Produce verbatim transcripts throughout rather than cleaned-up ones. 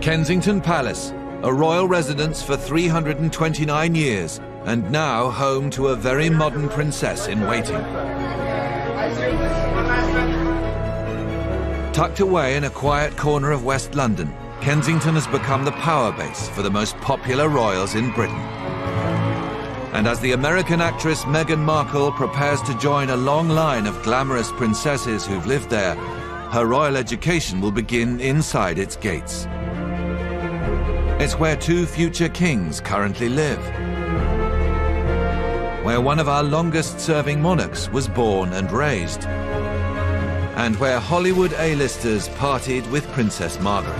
Kensington Palace, a royal residence for three hundred twenty-nine years, and now home to a very modern princess in waiting. Tucked away in a quiet corner of West London, Kensington has become the power base for the most popular royals in Britain. And as the American actress Meghan Markle prepares to join a long line of glamorous princesses who've lived there, her royal education will begin inside its gates. It's where two future kings currently live, where one of our longest-serving monarchs was born and raised, and where Hollywood A-listers partied with Princess Margaret.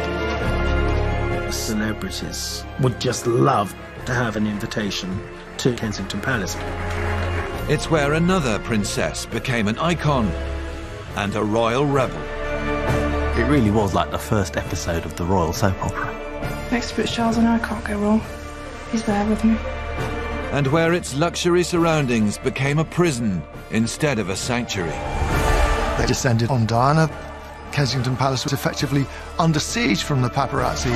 Celebrities would just love to have an invitation to Kensington Palace. It's where another princess became an icon and a royal rebel. It really was like the first episode of the royal soap opera. Next to Prince Charles and I can't go wrong. He's there with me. And where its luxury surroundings became a prison instead of a sanctuary. They descended on Diana. Kensington Palace was effectively under siege from the paparazzi.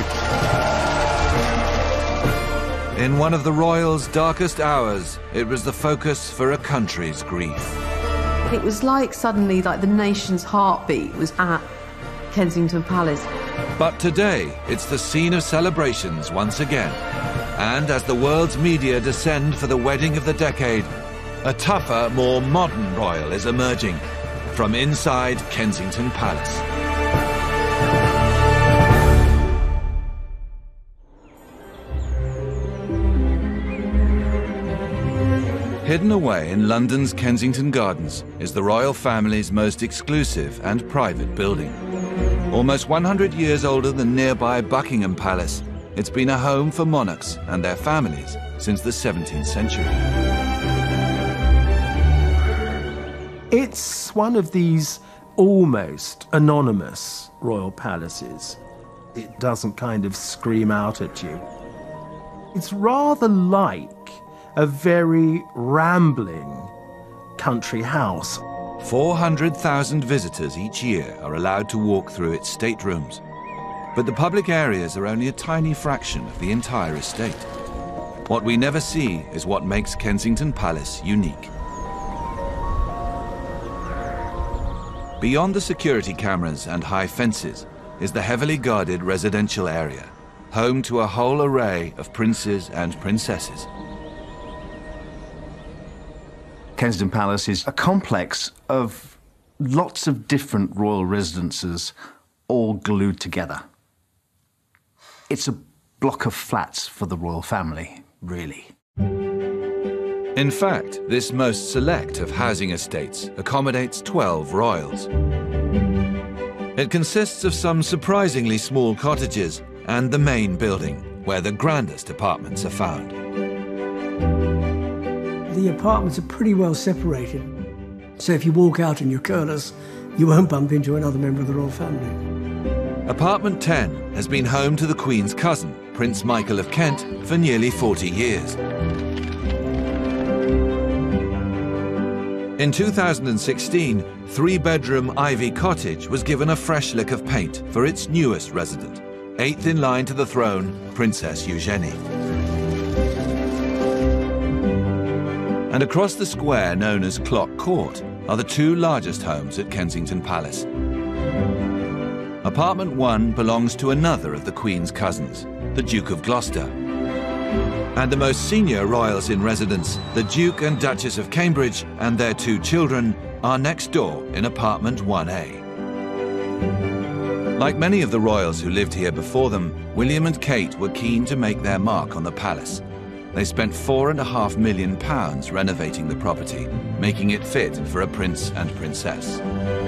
In one of the royals' darkest hours, it was the focus for a country's grief. It was like suddenly like the nation's heartbeat was at Kensington Palace. But today, it's the scene of celebrations once again. And as the world's media descend for the wedding of the decade, a tougher, more modern royal is emerging from inside Kensington Palace. Hidden away in London's Kensington Gardens is the royal family's most exclusive and private building. Almost one hundred years older than nearby Buckingham Palace, it's been a home for monarchs and their families since the seventeenth century. It's one of these almost anonymous royal palaces. It doesn't kind of scream out at you. It's rather like a very rambling country house. four hundred thousand visitors each year are allowed to walk through its staterooms. But the public areas are only a tiny fraction of the entire estate. What we never see is what makes Kensington Palace unique. Beyond the security cameras and high fences is the heavily guarded residential area, home to a whole array of princes and princesses. Kensington Palace is a complex of lots of different royal residences all glued together. It's a block of flats for the royal family, really. In fact, this most select of housing estates accommodates twelve royals. It consists of some surprisingly small cottages and the main building, where the grandest apartments are found. The apartments are pretty well separated, so if you walk out in your curlers, you won't bump into another member of the royal family. Apartment ten has been home to the Queen's cousin, Prince Michael of Kent, for nearly forty years. In two thousand sixteen, three-bedroom Ivy Cottage was given a fresh lick of paint for its newest resident, eighth in line to the throne, Princess Eugenie. And across the square known as Clock Court are the two largest homes at Kensington Palace. Apartment one belongs to another of the Queen's cousins, the Duke of Gloucester. And the most senior royals in residence, the Duke and Duchess of Cambridge and their two children, are next door in apartment one A. Like many of the royals who lived here before them, William and Kate were keen to make their mark on the palace. They spent four and a half million pounds renovating the property, making it fit for a prince and princess.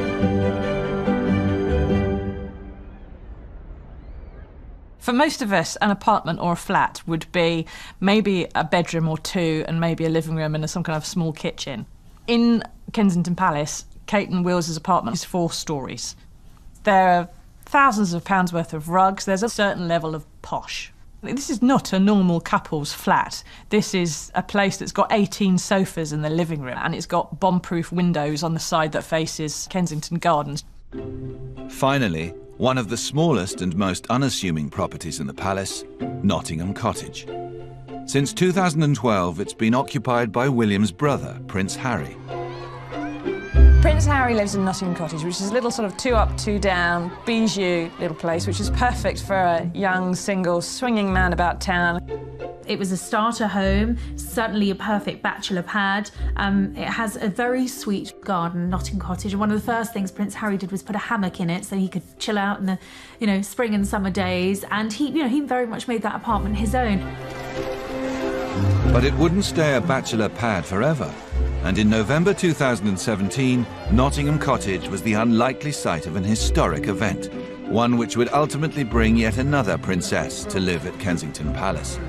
For most of us, an apartment or a flat would be maybe a bedroom or two and maybe a living room and some kind of small kitchen. In Kensington Palace, Kate and Will's apartment is four stories. There are thousands of pounds worth of rugs. There's a certain level of posh. This is not a normal couple's flat. This is a place that's got eighteen sofas in the living room and it's got bomb-proof windows on the side that faces Kensington Gardens. Finally, one of the smallest and most unassuming properties in the palace, Nottingham Cottage. Since two thousand twelve, it's been occupied by William's brother, Prince Harry. Prince Harry lives in Nottingham Cottage, which is a little sort of two up, two down, bijou little place, which is perfect for a young, single, swinging man about town. It was a starter home, certainly a perfect bachelor pad. Um, it has a very sweet garden, Nottingham Cottage, and one of the first things Prince Harry did was put a hammock in it so he could chill out in the, you know, spring and summer days. And he, you know, he very much made that apartment his own. But it wouldn't stay a bachelor pad forever. And in November two thousand seventeen, Nottingham Cottage was the unlikely site of an historic event, one which would ultimately bring yet another princess to live at Kensington Palace.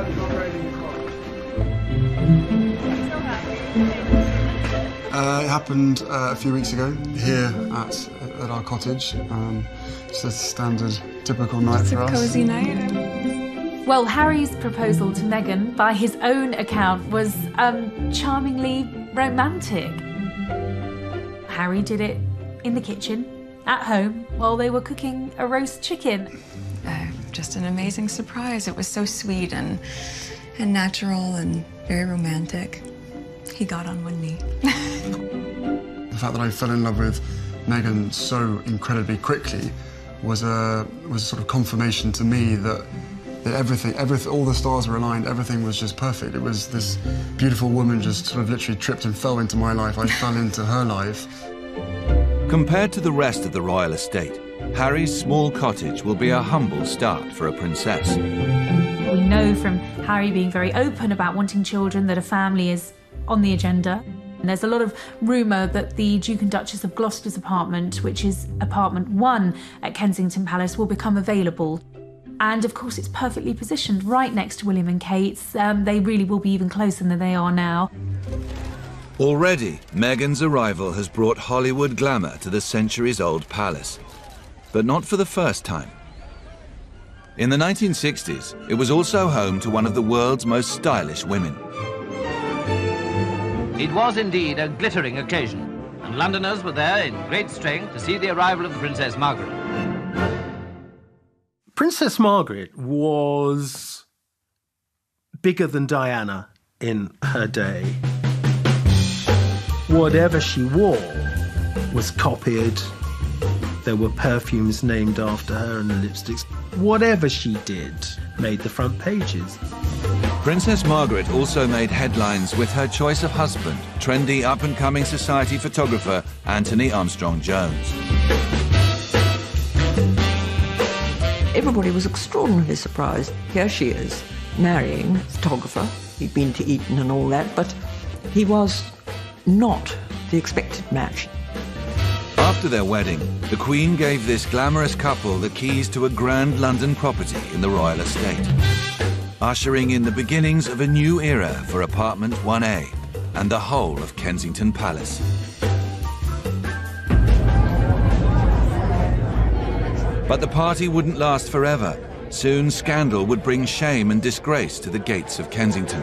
Uh, it happened uh, a few weeks ago here at, at our cottage. Um, just a standard, typical night It's for a us. cosy night. Well, Harry's proposal to Meghan, by his own account, was um, charmingly romantic. Harry did it in the kitchen, at home, while they were cooking a roast chicken. Uh, just an amazing surprise. It was so sweet and, and natural and very romantic. He got on one knee. The fact that I fell in love with Meghan so incredibly quickly was a, was a sort of confirmation to me that that everything, everything, all the stars were aligned, everything was just perfect. It was this beautiful woman just sort of literally tripped and fell into my life. I fell into her life. Compared to the rest of the royal estate, Harry's small cottage will be a humble start for a princess. We know from Harry being very open about wanting children that a family is on the agenda. And there's a lot of rumour that the Duke and Duchess of Gloucester's apartment, which is apartment one at Kensington Palace, will become available. And of course, it's perfectly positioned right next to William and Kate's. Um, they really will be even closer than they are now. Already, Meghan's arrival has brought Hollywood glamour to the centuries-old palace. But not for the first time. In the nineteen sixties, it was also home to one of the world's most stylish women. It was indeed a glittering occasion, and Londoners were there in great strength to see the arrival of the Princess Margaret. Princess Margaret was bigger than Diana in her day. Whatever she wore was copied. There were perfumes named after her and lipsticks. Whatever she did made the front pages. Princess Margaret also made headlines with her choice of husband, trendy up-and-coming society photographer Anthony Armstrong-Jones. Everybody was extraordinarily surprised. Here she is, marrying a photographer. He'd been to Eton and all that, but he was not the expected match. After their wedding, the Queen gave this glamorous couple the keys to a grand London property in the royal estate, ushering in the beginnings of a new era for apartment one A and the whole of Kensington Palace. But the party wouldn't last forever. Soon, scandal would bring shame and disgrace to the gates of Kensington.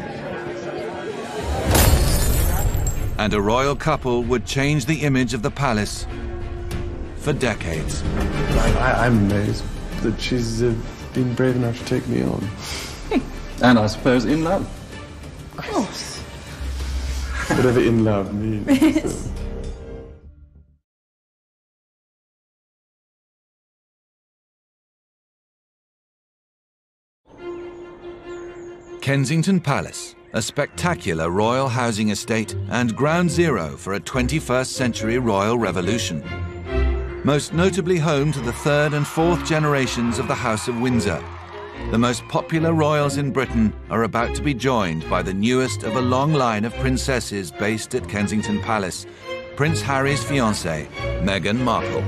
And a royal couple would change the image of the palace for decades. I, I'm amazed that she's uh, been brave enough to take me on. And I suppose in love. Of course. Whatever in love means. So. Kensington Palace, a spectacular royal housing estate and ground zero for a twenty-first century royal revolution. Most notably home to the third and fourth generations of the House of Windsor. The most popular royals in Britain are about to be joined by the newest of a long line of princesses based at Kensington Palace, Prince Harry's fiancée, Meghan Markle.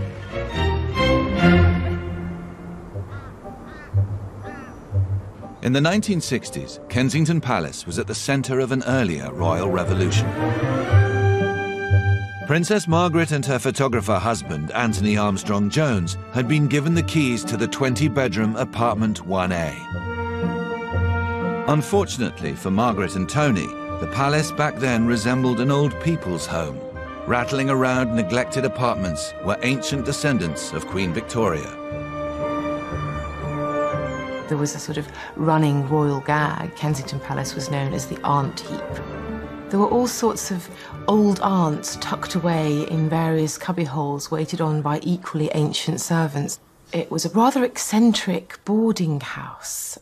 In the nineteen sixties, Kensington Palace was at the centre of an earlier royal revolution. Princess Margaret and her photographer husband, Anthony Armstrong-Jones, had been given the keys to the twenty-bedroom apartment one A. Unfortunately for Margaret and Tony, the palace back then resembled an old people's home, rattling around neglected apartments were ancient descendants of Queen Victoria. There was a sort of running royal gag. Kensington Palace was known as the aunt heap. There were all sorts of old aunts tucked away in various cubbyholes, waited on by equally ancient servants. It was a rather eccentric boarding house.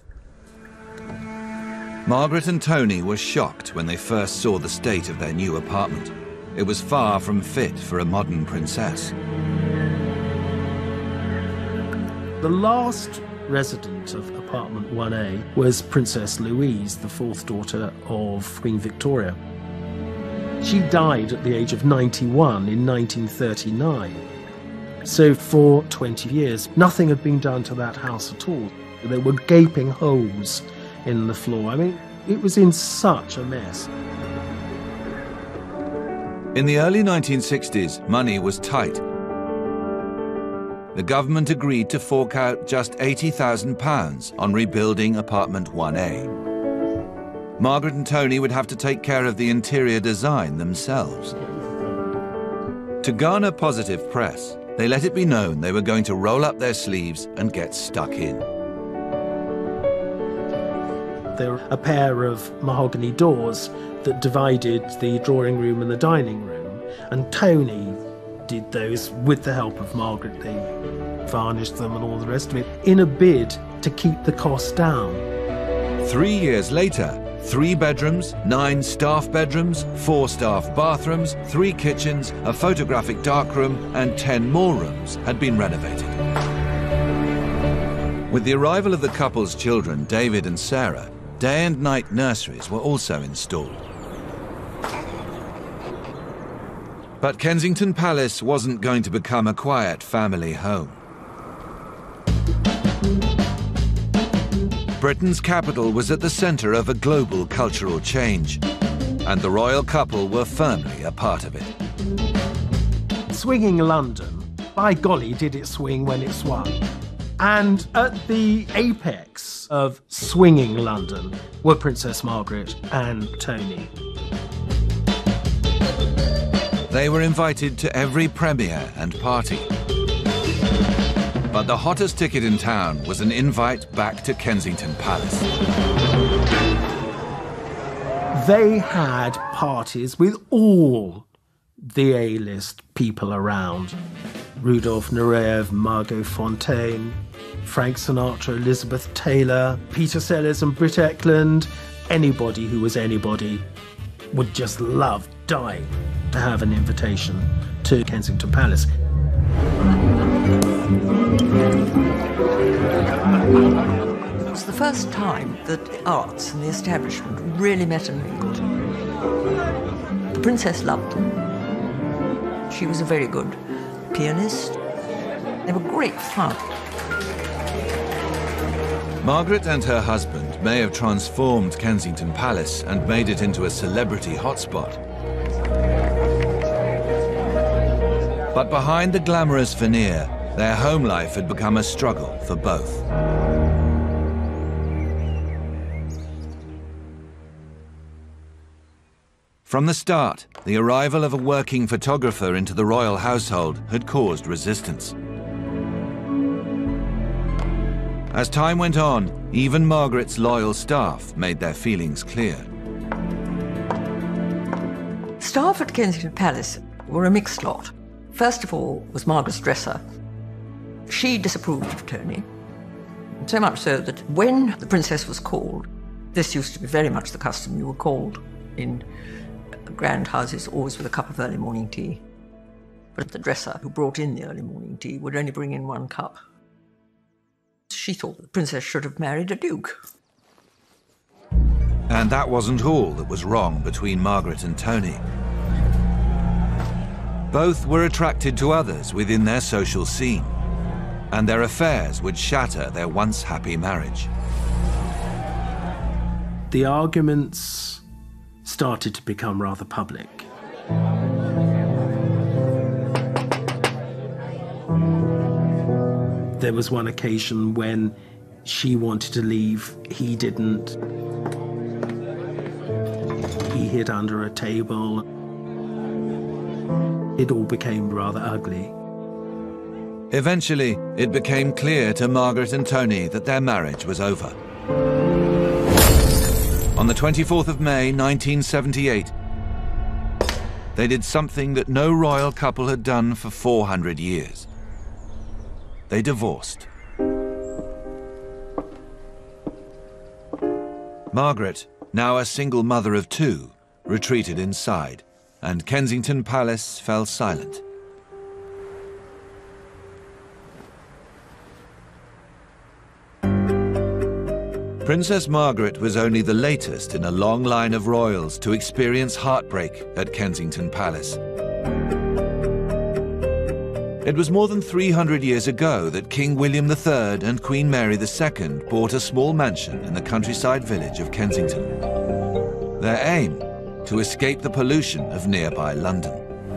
Margaret and Tony were shocked when they first saw the state of their new apartment. It was far from fit for a modern princess. The last resident of apartment one A was Princess Louise, the fourth daughter of Queen Victoria. She died at the age of ninety-one in nineteen thirty-nine. So for twenty years, nothing had been done to that house at all. There were gaping holes in the floor. I mean, it was in such a mess. In the early nineteen sixties, money was tight. The government agreed to fork out just eighty thousand pounds on rebuilding apartment one A. Margaret and Tony would have to take care of the interior design themselves. To garner positive press, they let it be known they were going to roll up their sleeves and get stuck in. There were a pair of mahogany doors that divided the drawing room and the dining room, and Tony did those with the help of Margaret. They varnished them and all the rest of it in a bid to keep the cost down. Three years later, three bedrooms, nine staff bedrooms, four staff bathrooms, three kitchens, a photographic darkroom, and ten more rooms had been renovated. With the arrival of the couple's children, David and Sarah, day and night nurseries were also installed. But Kensington Palace wasn't going to become a quiet family home. Britain's capital was at the centre of a global cultural change, and the royal couple were firmly a part of it. Swinging London, by golly, did it swing when it swung. And at the apex of swinging London were Princess Margaret and Tony. They were invited to every premiere and party. But the hottest ticket in town was an invite back to Kensington Palace. They had parties with all the A-list people around. Rudolph Nureyev, Margot Fonteyn, Frank Sinatra, Elizabeth Taylor, Peter Sellers and Britt Ekland. Anybody who was anybody would just love dying to have an invitation to Kensington Palace. It was the first time that the arts and the establishment really met and mingled. The princess loved them. She was a very good pianist. They were great fun. Margaret and her husband may have transformed Kensington Palace and made it into a celebrity hotspot. But behind the glamorous veneer, their home life had become a struggle for both. From the start, the arrival of a working photographer into the royal household had caused resistance. As time went on, even Margaret's loyal staff made their feelings clear. Staff at Kensington Palace were a mixed lot. First of all was Margaret's dresser. She disapproved of Tony, so much so that when the princess was called, this used to be very much the custom, you were called in grand houses always with a cup of early morning tea. But the dresser who brought in the early morning tea would only bring in one cup. She thought the princess should have married a duke. And that wasn't all that was wrong between Margaret and Tony. Both were attracted to others within their social scene, and their affairs would shatter their once happy marriage. The arguments started to become rather public. There was one occasion when she wanted to leave, he didn't. He hid under a table. it all became rather ugly. Eventually, it became clear to Margaret and Tony that their marriage was over. On the twenty-fourth of May, nineteen seventy-eight, they did something that no royal couple had done for four hundred years. They divorced. Margaret, now a single mother of two, retreated inside, and Kensington Palace fell silent. Princess Margaret was only the latest in a long line of royals to experience heartbreak at Kensington Palace. It was more than three hundred years ago that King William the Third and Queen Mary the Second bought a small mansion in the countryside village of Kensington. Their aim? To escape the pollution of nearby London.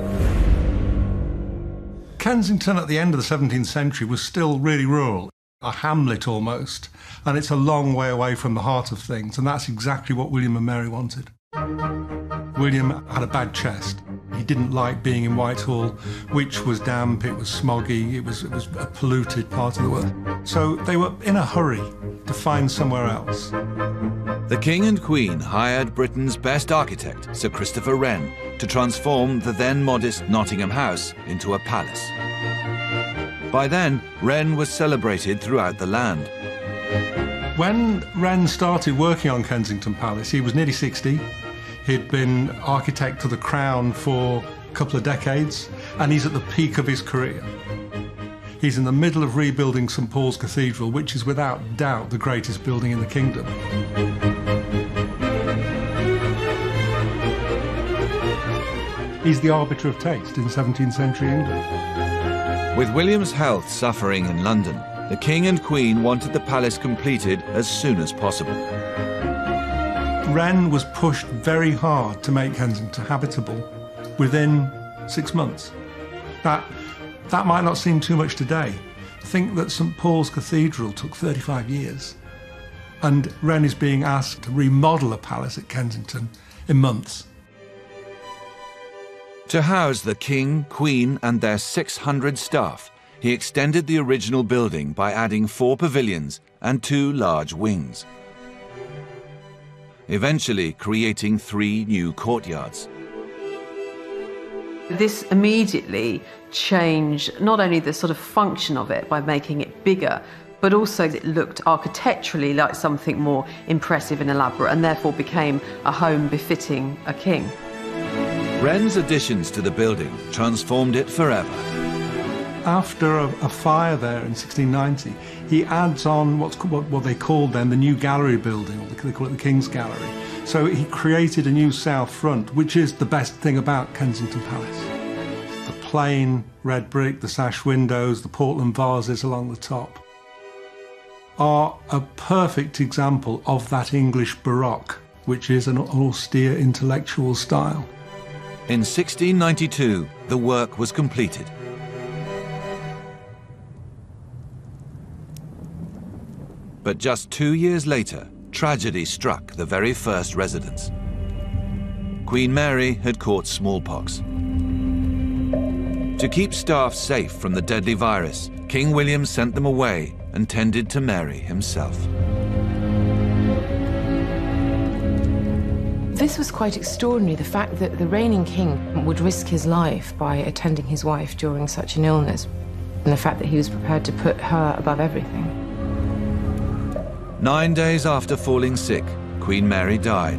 Kensington at the end of the seventeenth century was still really rural, a hamlet almost, and it's a long way away from the heart of things, and that's exactly what William and Mary wanted. William had a bad chest. He didn't like being in Whitehall, which was damp, it was smoggy, it was, it was a polluted part of the world. So they were in a hurry to find somewhere else. The King and Queen hired Britain's best architect, Sir Christopher Wren, to transform the then modest Nottingham House into a palace. By then, Wren was celebrated throughout the land. When Wren started working on Kensington Palace, he was nearly sixty. He'd been architect to the Crown for a couple of decades, and he's at the peak of his career. He's in the middle of rebuilding St Paul's Cathedral, which is without doubt the greatest building in the kingdom. He's the arbiter of taste in seventeenth century England. With William's health suffering in London, the King and Queen wanted the palace completed as soon as possible. Wren was pushed very hard to make Kensington habitable within six months. That, that might not seem too much today. Think that St Paul's Cathedral took thirty-five years, and Wren is being asked to remodel a palace at Kensington in months. To house the King, Queen and their six hundred staff, he extended the original building by adding four pavilions and two large wings, eventually creating three new courtyards. This immediately changed not only the sort of function of it by making it bigger, but also it looked architecturally like something more impressive and elaborate, and therefore became a home befitting a king. Wren's additions to the building transformed it forever. After a, a fire there in sixteen ninety, he adds on what's what, what they called then the new gallery building, or they call it the King's Gallery. So he created a new south front, which is the best thing about Kensington Palace. The plain red brick, the sash windows, the Portland vases along the top are a perfect example of that English Baroque, which is an austere intellectual style. In sixteen ninety-two, the work was completed. But just two years later, tragedy struck the very first residents. Queen Mary had caught smallpox. To keep staff safe from the deadly virus, King William sent them away and tended to Mary himself. This was quite extraordinary, the fact that the reigning king would risk his life by attending his wife during such an illness, and the fact that he was prepared to put her above everything. Nine days after falling sick, Queen Mary died.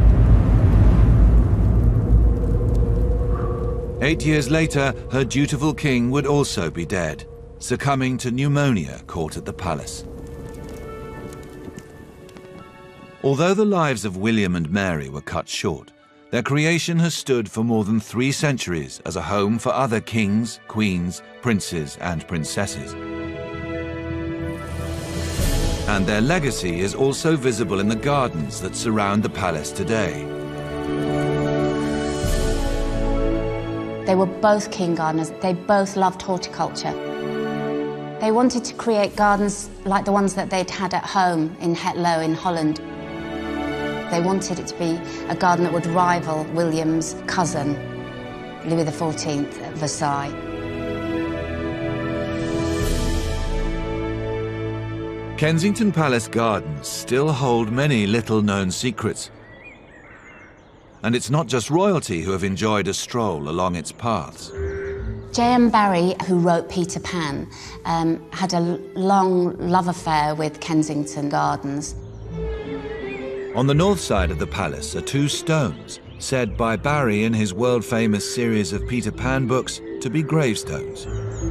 Eight years later, her dutiful king would also be dead, succumbing to pneumonia caught at the palace. Although the lives of William and Mary were cut short, their creation has stood for more than three centuries as a home for other kings, queens, princes and princesses. And their legacy is also visible in the gardens that surround the palace today. They were both king gardeners. They both loved horticulture. They wanted to create gardens like the ones that they'd had at home in Hetlow in Holland. They wanted it to be a garden that would rival William's cousin. Louis the fourteenth at Versailles. Kensington Palace gardens still hold many little-known secrets. And it's not just royalty who have enjoyed a stroll along its paths. J M Barrie, who wrote Peter Pan, um, had a long love affair with Kensington Gardens. On the north side of the palace are two stones, said by Barrie in his world-famous series of Peter Pan books to be gravestones.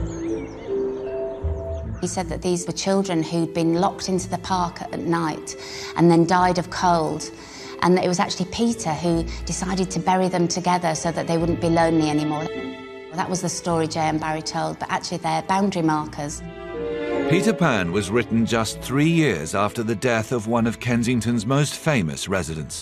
He said that these were children who'd been locked into the park at night and then died of cold, and that it was actually Peter who decided to bury them together so that they wouldn't be lonely anymore. That was the story J M Barrie told, but actually they're boundary markers. Peter Pan was written just three years after the death of one of Kensington's most famous residents,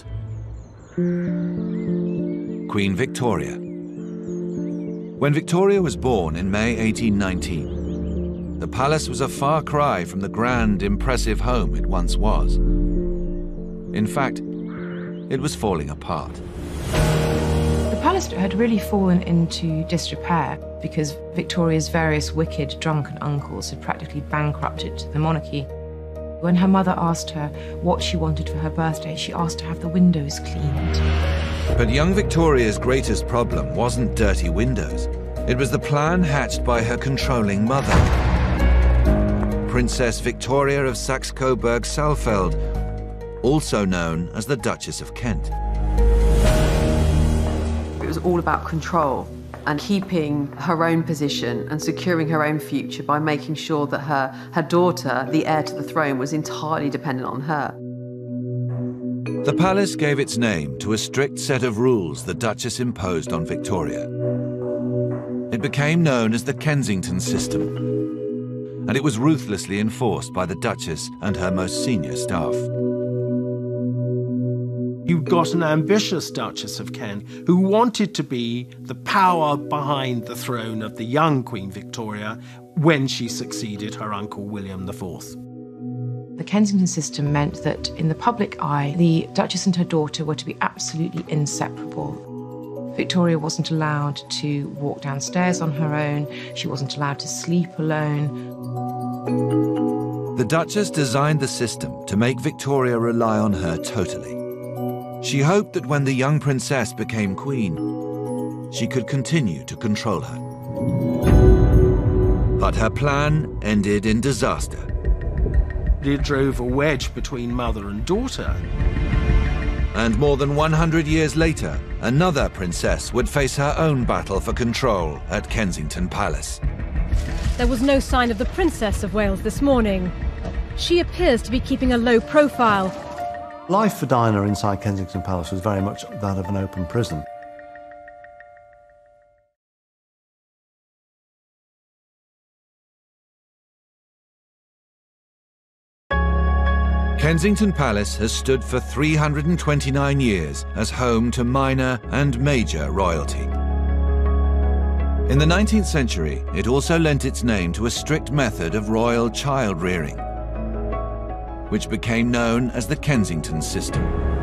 Queen Victoria. When Victoria was born in May eighteen nineteen, the palace was a far cry from the grand, impressive home it once was. In fact, it was falling apart. The palace had really fallen into disrepair because Victoria's various wicked, drunken uncles had practically bankrupted the monarchy. When her mother asked her what she wanted for her birthday, she asked to have the windows cleaned. But young Victoria's greatest problem wasn't dirty windows. It was the plan hatched by her controlling mother, Princess Victoria of Saxe-Coburg-Saalfeld, also known as the Duchess of Kent. It was all about control and keeping her own position and securing her own future by making sure that her, her daughter, the heir to the throne, was entirely dependent on her. The palace gave its name to a strict set of rules the Duchess imposed on Victoria. It became known as the Kensington system, and it was ruthlessly enforced by the Duchess and her most senior staff. You've got an ambitious Duchess of Kent who wanted to be the power behind the throne of the young Queen Victoria when she succeeded her uncle William the Fourth. The Kensington system meant that in the public eye, the Duchess and her daughter were to be absolutely inseparable. Victoria wasn't allowed to walk downstairs on her own. She wasn't allowed to sleep alone. The Duchess designed the system to make Victoria rely on her totally. She hoped that when the young princess became queen, she could continue to control her. But her plan ended in disaster. It drove a wedge between mother and daughter. And more than one hundred years later, another princess would face her own battle for control at Kensington Palace. There was no sign of the Princess of Wales this morning. She appears to be keeping a low profile. Life for Diana inside Kensington Palace was very much that of an open prison. Kensington Palace has stood for three hundred twenty-nine years as home to minor and major royalty. In the nineteenth century, it also lent its name to a strict method of royal child rearing, which became known as the Kensington system.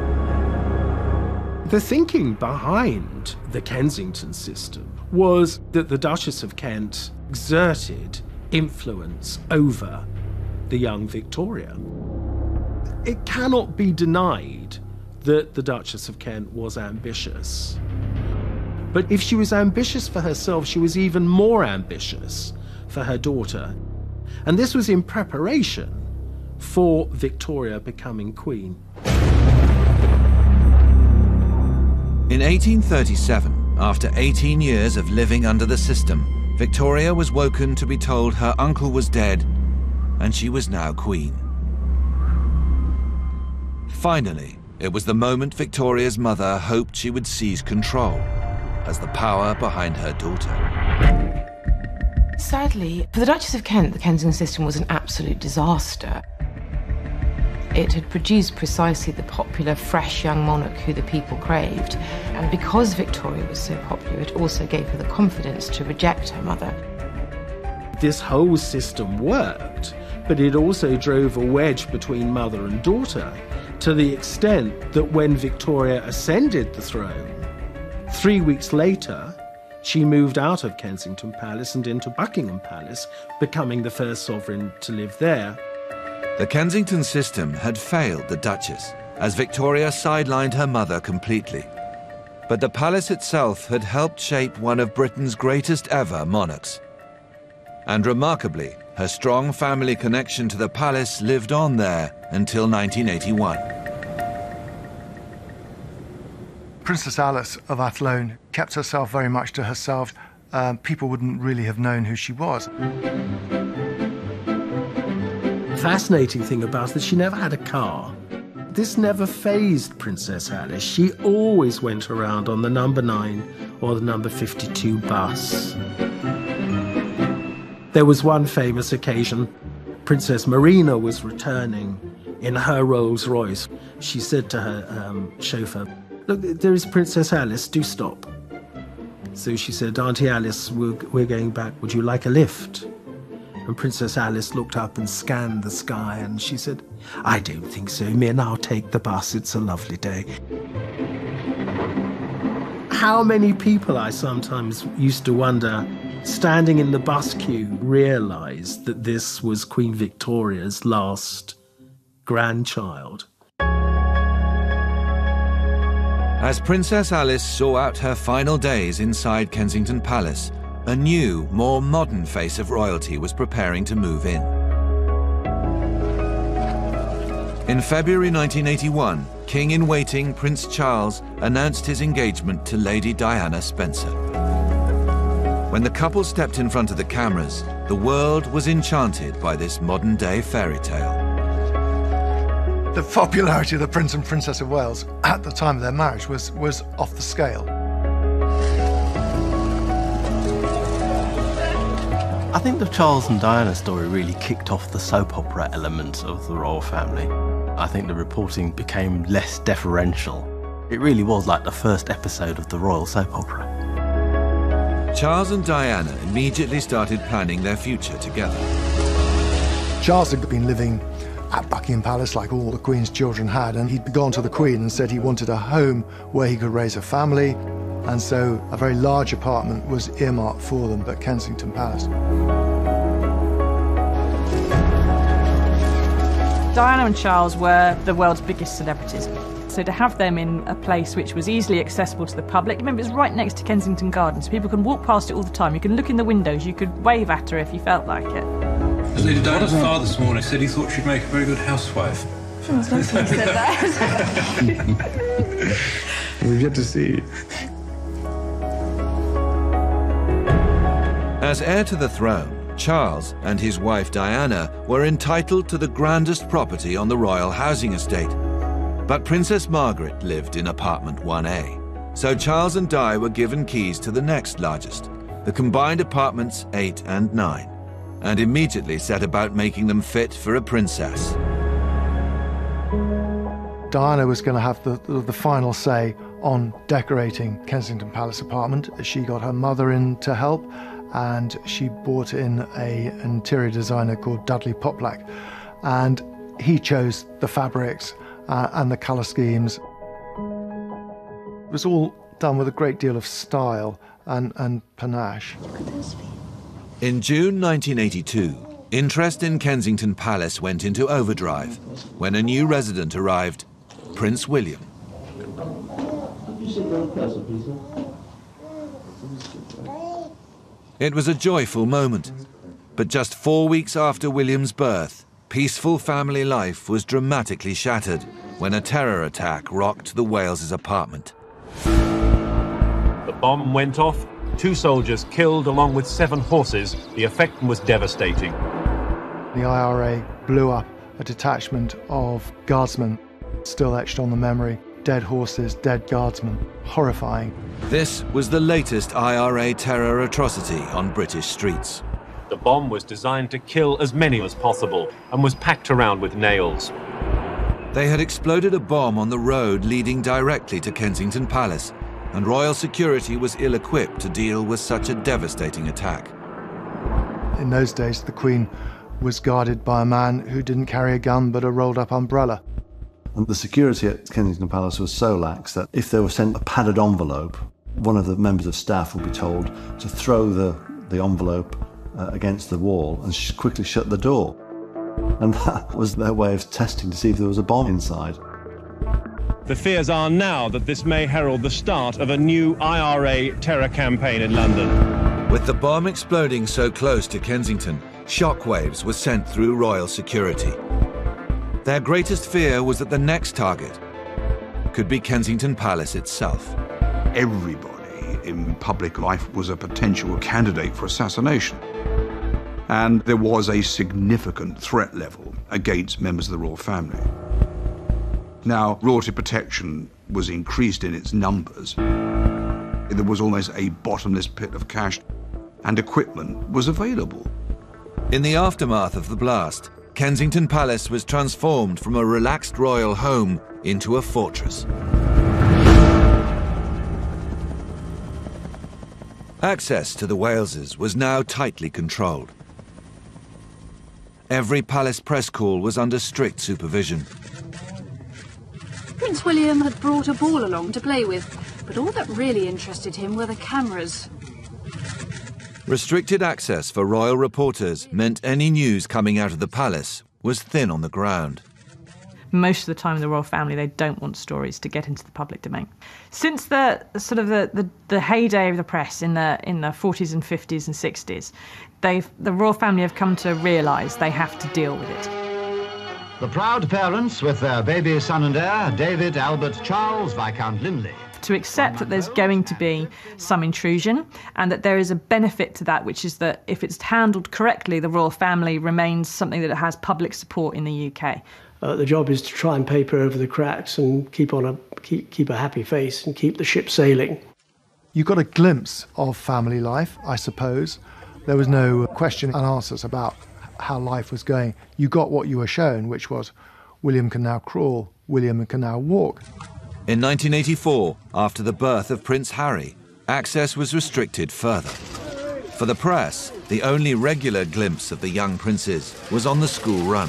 The thinking behind the Kensington system was that the Duchess of Kent exerted influence over the young Victoria. It cannot be denied that the Duchess of Kent was ambitious. But if she was ambitious for herself, she was even more ambitious for her daughter. And this was in preparation for Victoria becoming queen. In eighteen thirty-seven, after eighteen years of living under the system, Victoria was woken to be told her uncle was dead and she was now queen. Finally, it was the moment Victoria's mother hoped she would seize control as the power behind her daughter. Sadly, for the Duchess of Kent, the Kensington system was an absolute disaster. It had produced precisely the popular, fresh young monarch who the people craved. And because Victoria was so popular, it also gave her the confidence to reject her mother. This whole system worked, but it also drove a wedge between mother and daughter, to the extent that when Victoria ascended the throne, three weeks later, She moved out of Kensington Palace and into Buckingham Palace, becoming the first sovereign to live there. The Kensington system had failed the Duchess, as Victoria sidelined her mother completely. But the palace itself had helped shape one of Britain's greatest ever monarchs. And remarkably, her strong family connection to the palace lived on there until nineteen eighty-one. Princess Alice of Athlone kept herself very much to herself. Um, people wouldn't really have known who she was. Fascinating thing about it is she never had a car. This never fazed Princess Alice. She always went around on the number nine or the number fifty-two bus. There was one famous occasion. Princess Marina was returning in her Rolls Royce. She said to her um, chauffeur, "Look, there is Princess Alice, do stop." So she said, "Auntie Alice, we're, we're going back. Would you like a lift?" And Princess Alice looked up and scanned the sky and she said, "I don't think so, Min, I'll take the bus, it's a lovely day." How many people, I sometimes used to wonder, standing in the bus queue, realised that this was Queen Victoria's last grandchild. As Princess Alice saw out her final days inside Kensington Palace, a new, more modern face of royalty was preparing to move in. In February nineteen eighty-one, King-in-Waiting Prince Charles announced his engagement to Lady Diana Spencer. When the couple stepped in front of the cameras, the world was enchanted by this modern-day fairy tale. The popularity of the Prince and Princess of Wales at the time of their marriage was, was off the scale. I think the Charles and Diana story really kicked off the soap opera element of the royal family. I think the reporting became less deferential. It really was like the first episode of the royal soap opera. Charles and Diana immediately started planning their future together. Charles had been living at Buckingham Palace like all the Queen's children had, and he'd gone to the Queen and said he wanted a home where he could raise a family, and so a very large apartment was earmarked for them at Kensington Palace. Diana and Charles were the world's biggest celebrities. So to have them in a place which was easily accessible to the public, remember it was right next to Kensington Gardens, people can walk past it all the time, you can look in the windows, you could wave at her if you felt like it. Lady Diana's father this morning said he thought she'd make a very good housewife. Sounds nice when you said that. We've yet to see. As heir to the throne, Charles and his wife Diana were entitled to the grandest property on the royal housing estate. But Princess Margaret lived in apartment one A. So Charles and Di were given keys to the next largest, the combined apartments eight and nine, and immediately set about making them fit for a princess. Diana was going to have the, the, the final say on decorating Kensington Palace apartment. She got her mother in to help, and she brought in a, an interior designer called Dudley Poplack, and he chose the fabrics uh, and the colour schemes. It was all done with a great deal of style and, and panache. In June nineteen eighty-two, interest in Kensington Palace went into overdrive when a new resident arrived, Prince William. It was a joyful moment, but just four weeks after William's birth, peaceful family life was dramatically shattered when a terror attack rocked the Wales's apartment. The bomb went off, two soldiers killed along with seven horses. The effect was devastating. The I R A blew up a detachment of guardsmen, still etched on the memory. Dead horses, dead guardsmen. Horrifying. This was the latest I R A terror atrocity on British streets. The bomb was designed to kill as many as possible and was packed around with nails. They had exploded a bomb on the road leading directly to Kensington Palace, and royal security was ill-equipped to deal with such a devastating attack. In those days, the Queen was guarded by a man who didn't carry a gun but a rolled-up umbrella. And the security at Kensington Palace was so lax that if they were sent a padded envelope, one of the members of staff would be told to throw the, the envelope uh, against the wall and sh quickly shut the door. And that was their way of testing to see if there was a bomb inside. The fears are now that this may herald the start of a new I R A terror campaign in London. With the bomb exploding so close to Kensington, shockwaves were sent through royal security. Their greatest fear was that the next target could be Kensington Palace itself. Everybody in public life was a potential candidate for assassination. And there was a significant threat level against members of the royal family. Now, royalty protection was increased in its numbers. There was almost a bottomless pit of cash, and equipment was available. In the aftermath of the blast, Kensington Palace was transformed from a relaxed royal home into a fortress. Access to the Waleses was now tightly controlled. Every palace press call was under strict supervision. Prince William had brought a ball along to play with, but all that really interested him were the cameras. Restricted access for royal reporters meant any news coming out of the palace was thin on the ground. Most of the time in the royal family, they don't want stories to get into the public domain. Since the sort of the, the, the heyday of the press in the in the forties and fifties and sixties, they've the royal family have come to realise they have to deal with it. The proud parents with their baby son and heir, David Albert Charles Viscount Linley. To accept that there's going to be some intrusion and that there is a benefit to that, which is that if it's handled correctly, the royal family remains something that has public support in the U K. Uh, the job is to try and paper over the cracks and keep on a keep, keep a happy face and keep the ship sailing. You got a glimpse of family life, I suppose. There was no question and answers about how life was going. You got what you were shown, which was William can now crawl, William can now walk. In nineteen eighty-four, after the birth of Prince Harry, access was restricted further. For the press, the only regular glimpse of the young princes was on the school run.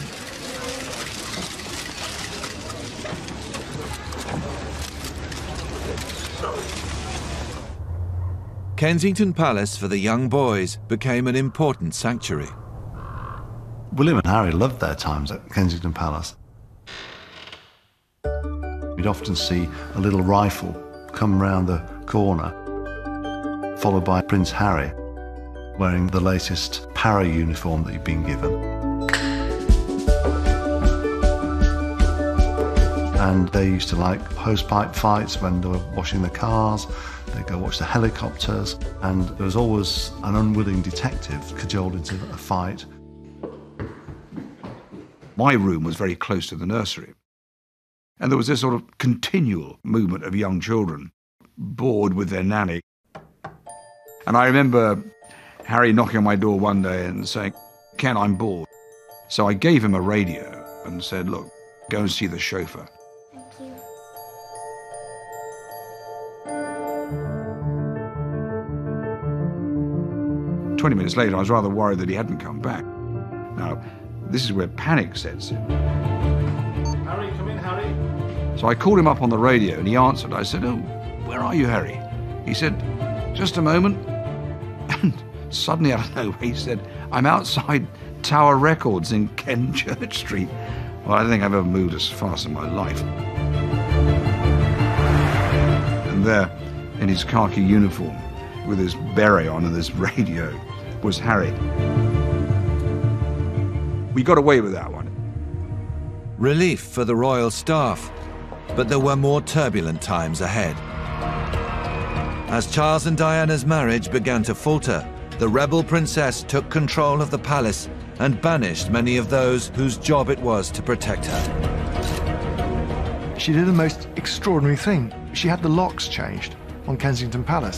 Kensington Palace for the young boys became an important sanctuary. William and Harry loved their times at Kensington Palace. You'd often see a little rifle come round the corner, followed by Prince Harry wearing the latest para uniform that he'd been given. And they used to like hosepipe fights when they were washing the cars. They'd go watch the helicopters, and there was always an unwilling detective cajoled into a fight. My room was very close to the nursery, and there was this sort of continual movement of young children, bored with their nanny. And I remember Harry knocking on my door one day and saying, "Ken, I'm bored." So I gave him a radio and said, "Look, go and see the chauffeur." Twenty minutes later, I was rather worried that he hadn't come back. Now, this is where panic sets in. Harry, come in, Harry. So I called him up on the radio and he answered. I said, "Oh, where are you, Harry?" He said, "Just a moment." And suddenly, out of nowhere, he said, "I'm outside Tower Records in Ken Church Street." Well, I don't think I've ever moved as fast in my life. And there, in his khaki uniform, with his beret on and this radio, was Harry. We got away with that one. Relief for the royal staff, but there were more turbulent times ahead. As Charles and Diana's marriage began to falter, the rebel princess took control of the palace and banished many of those whose job it was to protect her. She did the most extraordinary thing. She had the locks changed on Kensington Palace.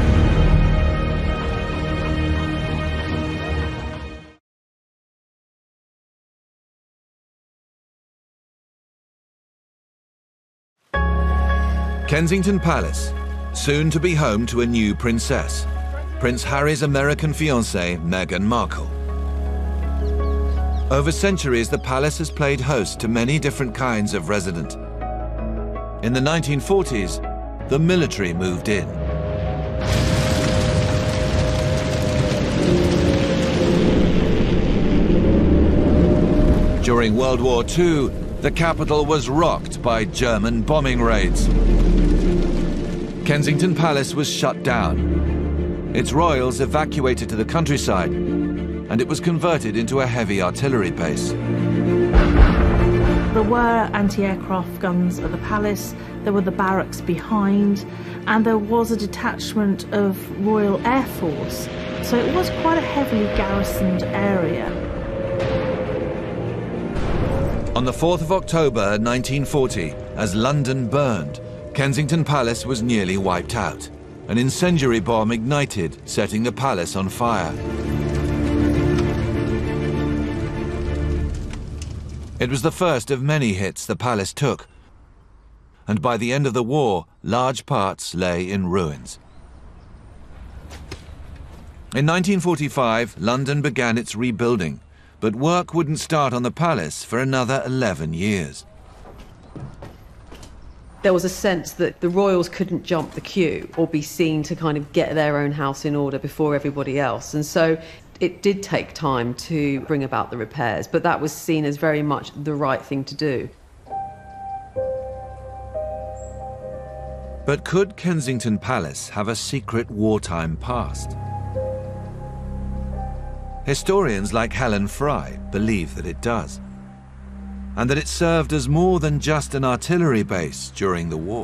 Kensington Palace, soon to be home to a new princess, Prince Harry's American fiancée, Meghan Markle. Over centuries, the palace has played host to many different kinds of resident. In the nineteen forties, the military moved in. During World War Two, the capital was rocked by German bombing raids. Kensington Palace was shut down. Its royals evacuated to the countryside, and it was converted into a heavy artillery base. There were anti-aircraft guns at the palace, there were the barracks behind, and there was a detachment of Royal Air Force. So it was quite a heavily garrisoned area. On the fourth of October nineteen forty, as London burned, Kensington Palace was nearly wiped out. An incendiary bomb ignited, setting the palace on fire. It was the first of many hits the palace took, and by the end of the war, large parts lay in ruins. In nineteen forty-five, London began its rebuilding, but work wouldn't start on the palace for another eleven years. There was a sense that the royals couldn't jump the queue or be seen to kind of get their own house in order before everybody else. And so it did take time to bring about the repairs, but that was seen as very much the right thing to do. But could Kensington Palace have a secret wartime past? Historians like Helen Fry believe that it does, and that it served as more than just an artillery base during the war.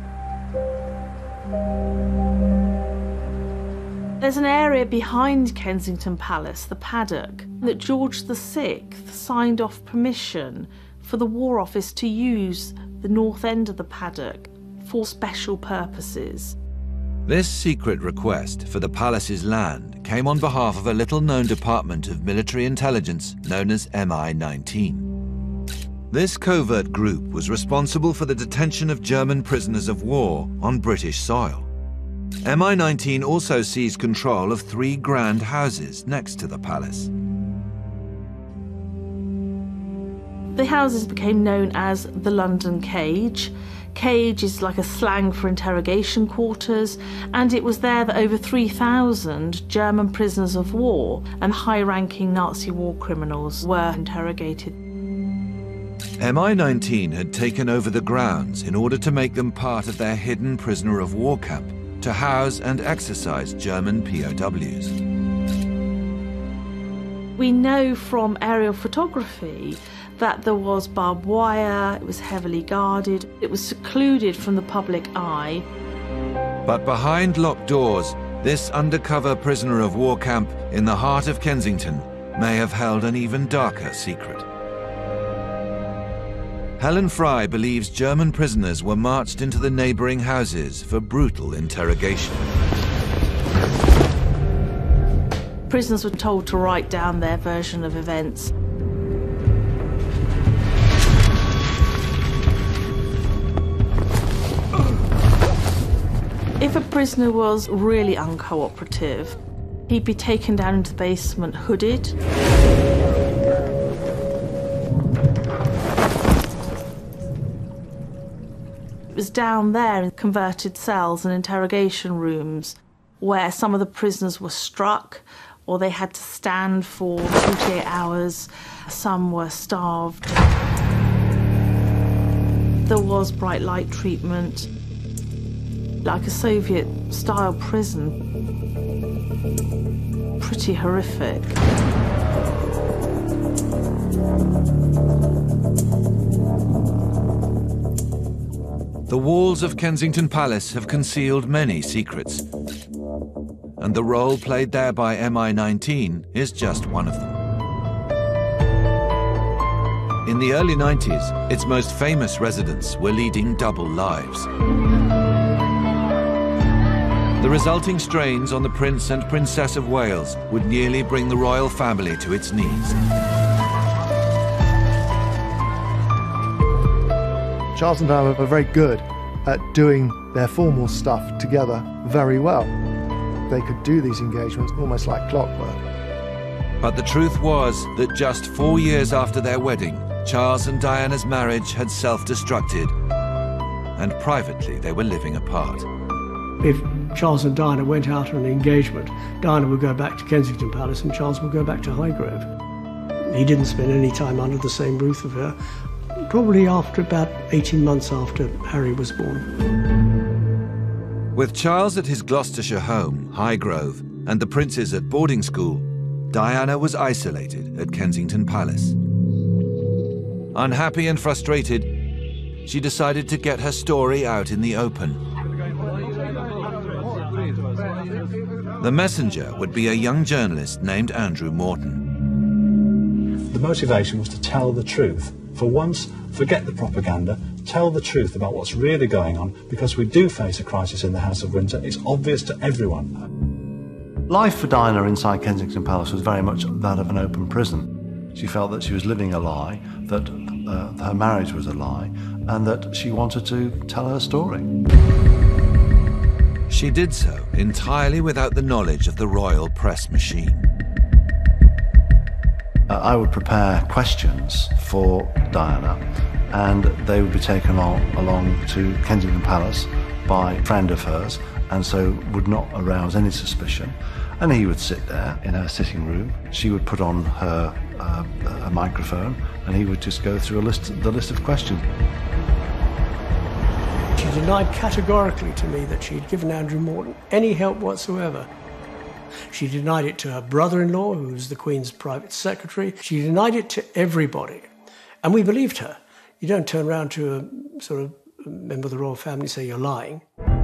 There's an area behind Kensington Palace, the paddock, that George the Sixth signed off permission for the War Office to use the north end of the paddock for special purposes. This secret request for the palace's land came on behalf of a little-known department of military intelligence known as M I nineteen. This covert group was responsible for the detention of German prisoners of war on British soil. M I nineteen also seized control of three grand houses next to the palace. The houses became known as the London Cage. Cage is like a slang for interrogation quarters, and it was there that over three thousand German prisoners of war and high-ranking Nazi war criminals were interrogated. M I nineteen had taken over the grounds in order to make them part of their hidden prisoner of war camp to house and exercise German P O Ws. We know from aerial photography that there was barbed wire, it was heavily guarded, it was secluded from the public eye. But behind locked doors, this undercover prisoner of war camp in the heart of Kensington may have held an even darker secret. Helen Fry believes German prisoners were marched into the neighbouring houses for brutal interrogation. Prisoners were told to write down their version of events. If a prisoner was really uncooperative, he'd be taken down into the basement hooded. It was down there in converted cells and interrogation rooms where some of the prisoners were struck or they had to stand for forty-eight hours. Some were starved. There was bright light treatment, like a Soviet-style prison. Pretty horrific. The walls of Kensington Palace have concealed many secrets, and the role played there by M I nineteen is just one of them. In the early nineties, its most famous residents were leading double lives. The resulting strains on the Prince and Princess of Wales would nearly bring the royal family to its knees. Charles and Diana were very good at doing their formal stuff together very well. They could do these engagements almost like clockwork. But the truth was that just four years after their wedding, Charles and Diana's marriage had self-destructed, and privately they were living apart. If Charles and Diana went out on an engagement, Diana would go back to Kensington Palace and Charles would go back to Highgrove. He didn't spend any time under the same roof of her, probably after about eighteen months after Harry was born. With Charles at his Gloucestershire home, Highgrove, and the princes at boarding school, Diana was isolated at Kensington Palace. Unhappy and frustrated, she decided to get her story out in the open. The messenger would be a young journalist named Andrew Morton. The motivation was to tell the truth. For once, forget the propaganda, tell the truth about what's really going on, because we do face a crisis in the House of Windsor. It's obvious to everyone. Life for Diana inside Kensington Palace was very much that of an open prison. She felt that she was living a lie, that uh, her marriage was a lie, and that she wanted to tell her story. She did so entirely without the knowledge of the royal press machine. Uh, I would prepare questions for Diana, and they would be taken along, along to Kensington Palace by a friend of hers, and so would not arouse any suspicion. And he would sit there in her sitting room. She would put on her uh, a microphone, and he would just go through a list, the list of questions. She denied categorically to me that she had given Andrew Morton any help whatsoever. She denied it to her brother-in-law, who was the Queen's private secretary. She denied it to everybody. And we believed her. You don't turn around to a sort of member of the royal family and say you're lying.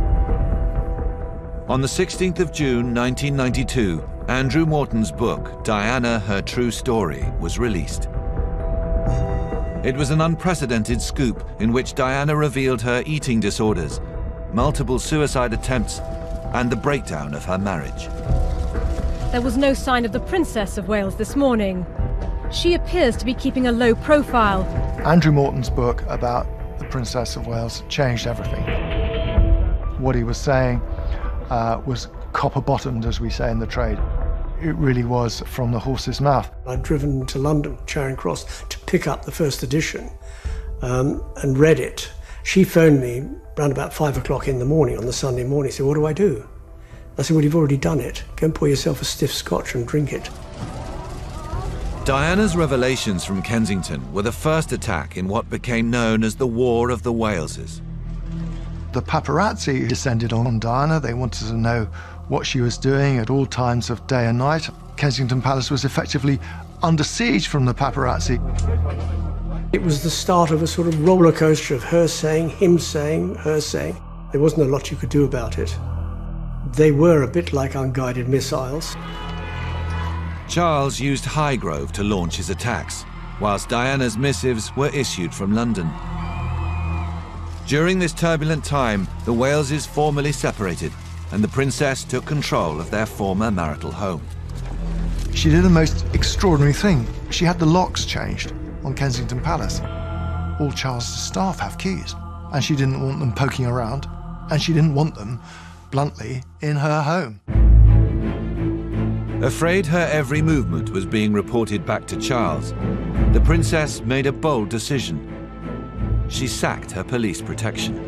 On the sixteenth of June nineteen ninety-two, Andrew Morton's book, Diana, Her True Story, was released. It was an unprecedented scoop in which Diana revealed her eating disorders, multiple suicide attempts, and the breakdown of her marriage. There was no sign of the Princess of Wales this morning. She appears to be keeping a low profile. Andrew Morton's book about the Princess of Wales changed everything. What he was saying uh, was copper-bottomed, as we say in the trade. It really was from the horse's mouth. I'd driven to London, Charing Cross, to pick up the first edition um, and read it. She phoned me around about five o'clock in the morning on the Sunday morning. She said, "What do I do?" I said, "Well, you've already done it. Go and pour yourself a stiff scotch and drink it." Diana's revelations from Kensington were the first attack in what became known as the War of the Waleses. The paparazzi descended on Diana. They wanted to know what she was doing at all times of day and night. Kensington Palace was effectively under siege from the paparazzi. It was the start of a sort of roller coaster of her saying, him saying, her saying. There wasn't a lot you could do about it. They were a bit like unguided missiles. Charles used Highgrove to launch his attacks, whilst Diana's missives were issued from London. During this turbulent time, the Waleses formally separated, and the princess took control of their former marital home. She did a most extraordinary thing. She had the locks changed on Kensington Palace. All Charles's staff have keys, and she didn't want them poking around, and she didn't want them, bluntly, in her home. Afraid her every movement was being reported back to Charles, the princess made a bold decision. She sacked her police protection.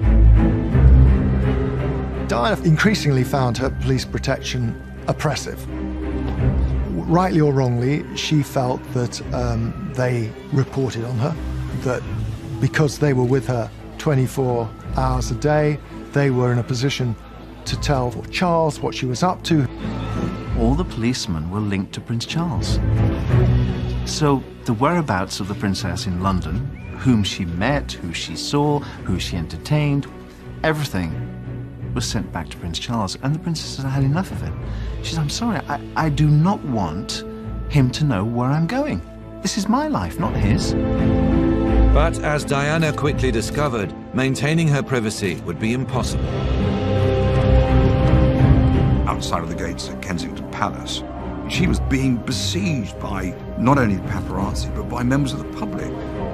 Diana increasingly found her police protection oppressive. Rightly or wrongly, she felt that um, they reported on her, that because they were with her twenty-four hours a day, they were in a position to tell Charles what she was up to. All the policemen were linked to Prince Charles. So the whereabouts of the princess in London, whom she met, who she saw, who she entertained, everything was sent back to Prince Charles, and the princess had had enough of it. She said, "I'm sorry, I, I do not want him to know where I'm going. This is my life, not his." But as Diana quickly discovered, maintaining her privacy would be impossible. Outside of the gates at Kensington Palace, she was being besieged by not only the paparazzi, but by members of the public.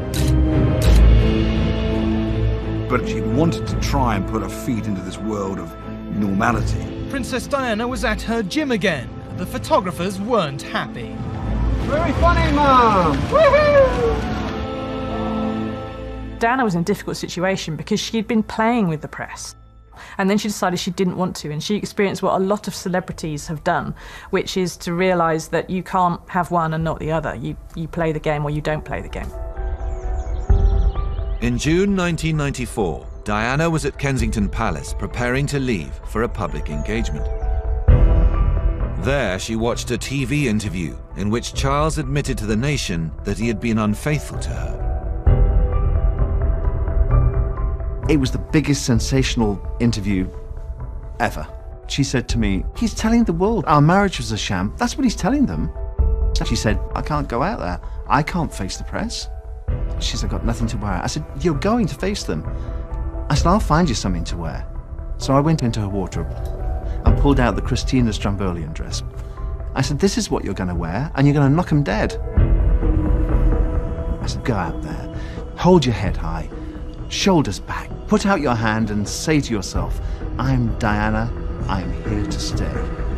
But she wanted to try and put her feet into this world of normality. Princess Diana was at her gym again. The photographers weren't happy. Very funny, Mum! Woohoo! Diana was in a difficult situation because she'd been playing with the press. And then she decided she didn't want to, and she experienced what a lot of celebrities have done, which is to realise that you can't have one and not the other. You, you play the game or you don't play the game. In June nineteen ninety-four, Diana was at Kensington Palace preparing to leave for a public engagement. There, she watched a T V interview in which Charles admitted to the nation that he had been unfaithful to her. It was the biggest sensational interview ever. She said to me, he's telling the world our marriage was a sham. That's what he's telling them. She said, I can't go out there. I can't face the press. She said, I've got nothing to wear. I said, you're going to face them. I said, I'll find you something to wear. So I went into her wardrobe and pulled out the Christina Strombolian dress. I said, this is what you're going to wear, and you're going to knock them dead. I said, go out there, hold your head high, shoulders back, put out your hand and say to yourself, I'm Diana, I'm here to stay.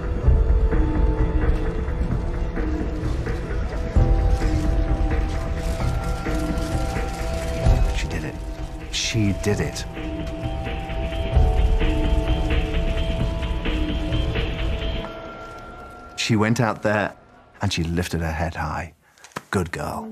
She did it. She did it. She went out there and she lifted her head high. Good girl.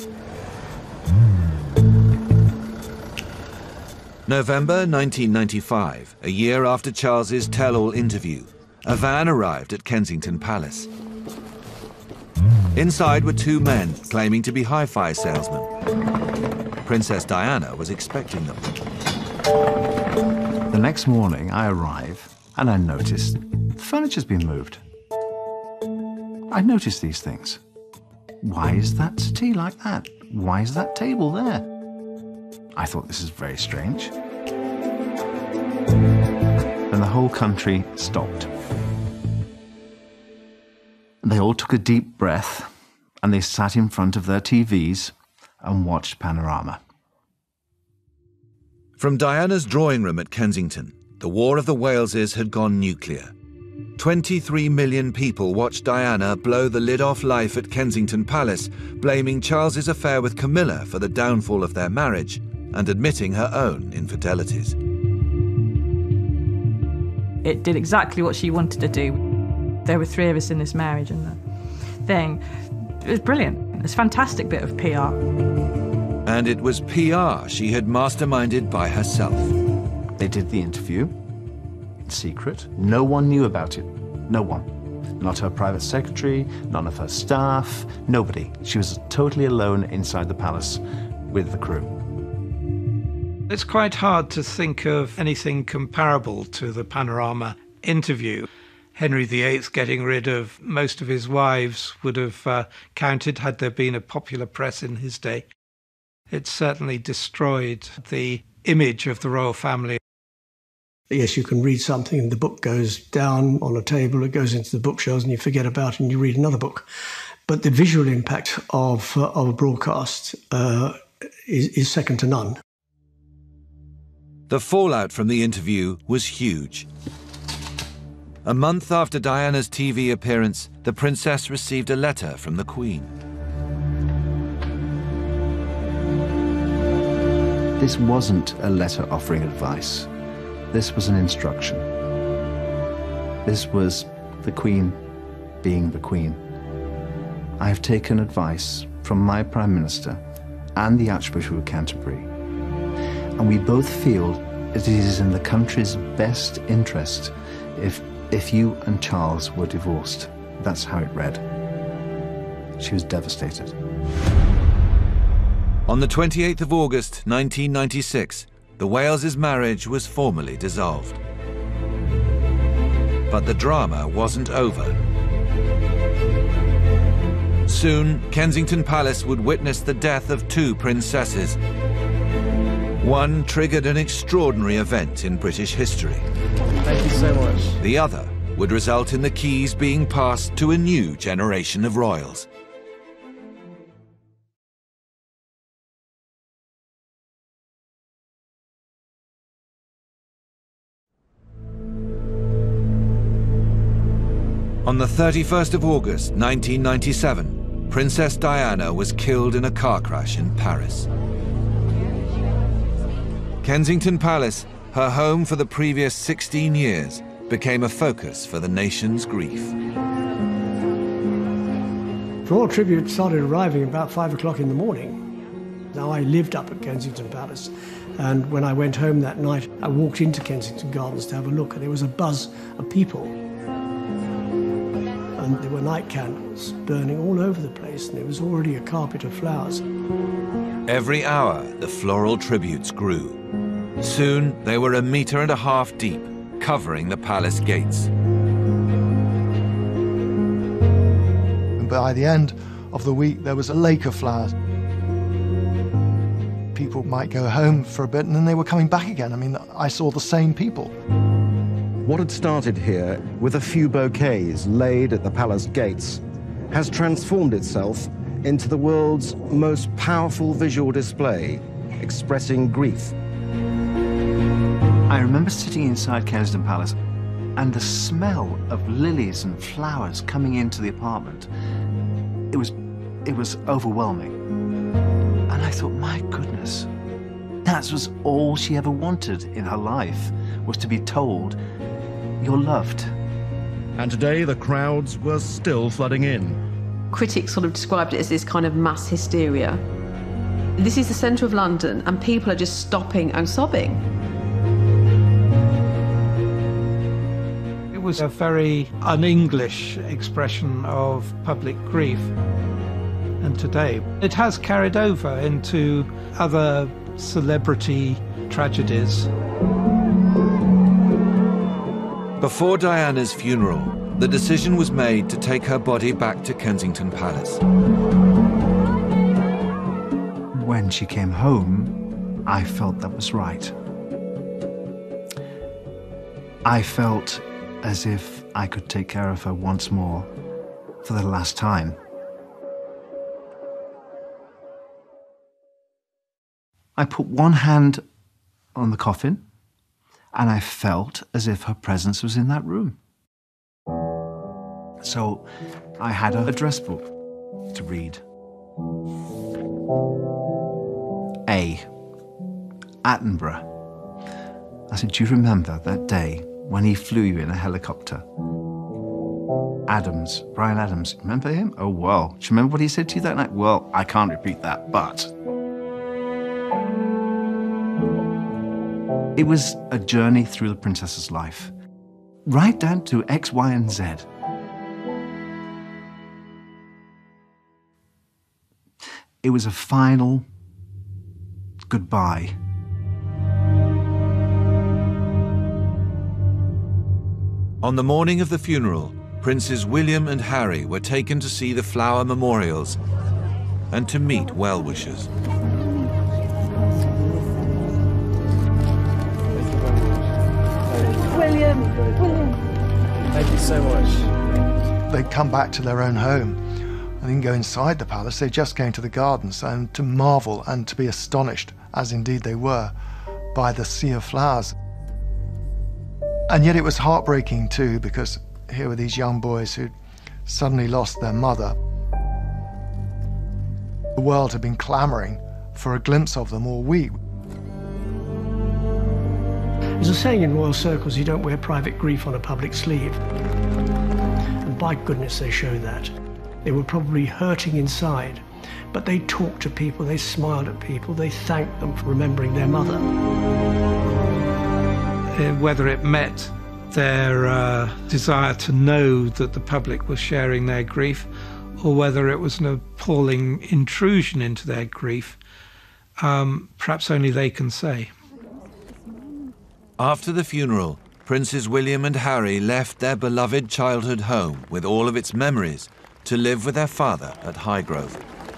November nineteen ninety-five, a year after Charles's tell-all interview, a van arrived at Kensington Palace. Inside were two men claiming to be hi-fi salesmen. Princess Diana was expecting them. The next morning, I arrive and I noticed the furniture's been moved. I noticed these things. Why is that settee like that? Why is that table there? I thought, this is very strange. Then the whole country stopped. They all took a deep breath and they sat in front of their T Vs and watched Panorama. From Diana's drawing room at Kensington, the War of the Waleses had gone nuclear. twenty-three million people watched Diana blow the lid off life at Kensington Palace, blaming Charles's affair with Camilla for the downfall of their marriage and admitting her own infidelities. It did exactly what she wanted to do. There were three of us in this marriage, and the thing, it was brilliant. It was a fantastic bit of P R. And it was P R she had masterminded by herself. They did the interview. Secret. No one knew about it. No one. Not her private secretary, none of her staff, nobody. She was totally alone inside the palace with the crew. It's quite hard to think of anything comparable to the Panorama interview. Henry the Eighth getting rid of most of his wives would have uh, counted had there been a popular press in his day. It certainly destroyed the image of the royal family. Yes, you can read something and the book goes down on a table, it goes into the bookshelves and you forget about it and you read another book. But the visual impact of, uh, of a broadcast uh, is, is second to none. The fallout from the interview was huge. A month after Diana's T V appearance, the princess received a letter from the Queen. This wasn't a letter offering advice. This was an instruction. This was the Queen being the Queen. I have taken advice from my Prime Minister and the Archbishop of Canterbury, and we both feel it is in the country's best interest if, if you and Charles were divorced. That's how it read. She was devastated. On the twenty-eighth of August nineteen ninety-six, the Wales' marriage was formally dissolved. But the drama wasn't over. Soon, Kensington Palace would witness the death of two princesses. One triggered an extraordinary event in British history. Thank you so much. The other would result in the keys being passed to a new generation of royals. On the thirty-first of August nineteen ninety-seven, Princess Diana was killed in a car crash in Paris. Kensington Palace her home for the previous sixteen years became a focus for the nation's grief. Royal tribute started arriving about five o'clock in the morning. Now, I lived up at Kensington Palace, and when I went home that night, I walked into Kensington Gardens to have a look, and there was a buzz of people. And there were night candles burning all over the place, and there was already a carpet of flowers. Every hour, the floral tributes grew. Soon, they were a metre and a half deep, covering the palace gates. And by the end of the week, there was a lake of flowers. People might go home for a bit, and then they were coming back again. I mean, I saw the same people. What had started here with a few bouquets laid at the palace gates has transformed itself into the world's most powerful visual display, expressing grief. I remember sitting inside Kensington Palace, and the smell of lilies and flowers coming into the apartment, it was, it was overwhelming. And I thought, my goodness, that was all she ever wanted in her life, was to be told, you're loved. And today the crowds were still flooding in. Critics sort of described it as this kind of mass hysteria. This is the centre of London, and people are just stopping and sobbing. It was a very un-English expression of public grief. And today, it has carried over into other celebrity tragedies. Before Diana's funeral, the decision was made to take her body back to Kensington Palace. When she came home, I felt that was right. I felt as if I could take care of her once more, for the last time. I put one hand on the coffin, and I felt as if her presence was in that room. So I had a address book to read. A. Attenborough. I said, do you remember that day when he flew you in a helicopter? Adams, Brian Adams, remember him? Oh, well. Do you remember what he said to you that night? Well, I can't repeat that, but... It was a journey through the princess's life, right down to X, Y, and Z. It was a final goodbye. On the morning of the funeral, Princes William and Harry were taken to see the flower memorials and to meet well-wishers. William, William. Thank you so much. They'd come back to their own home. They didn't go inside the palace, they just came to the gardens and to marvel and to be astonished, as indeed they were, by the sea of flowers. And yet it was heartbreaking too, because here were these young boys who'd suddenly lost their mother. The world had been clamouring for a glimpse of them all week. There's a saying in royal circles, you don't wear private grief on a public sleeve. And by goodness they show that. They were probably hurting inside, but they talked to people, they smiled at people, they thanked them for remembering their mother. Uh, whether it met their uh, desire to know that the public was sharing their grief, or whether it was an appalling intrusion into their grief, um, perhaps only they can say. After the funeral, Princes William and Harry left their beloved childhood home with all of its memories to live with their father at Highgrove.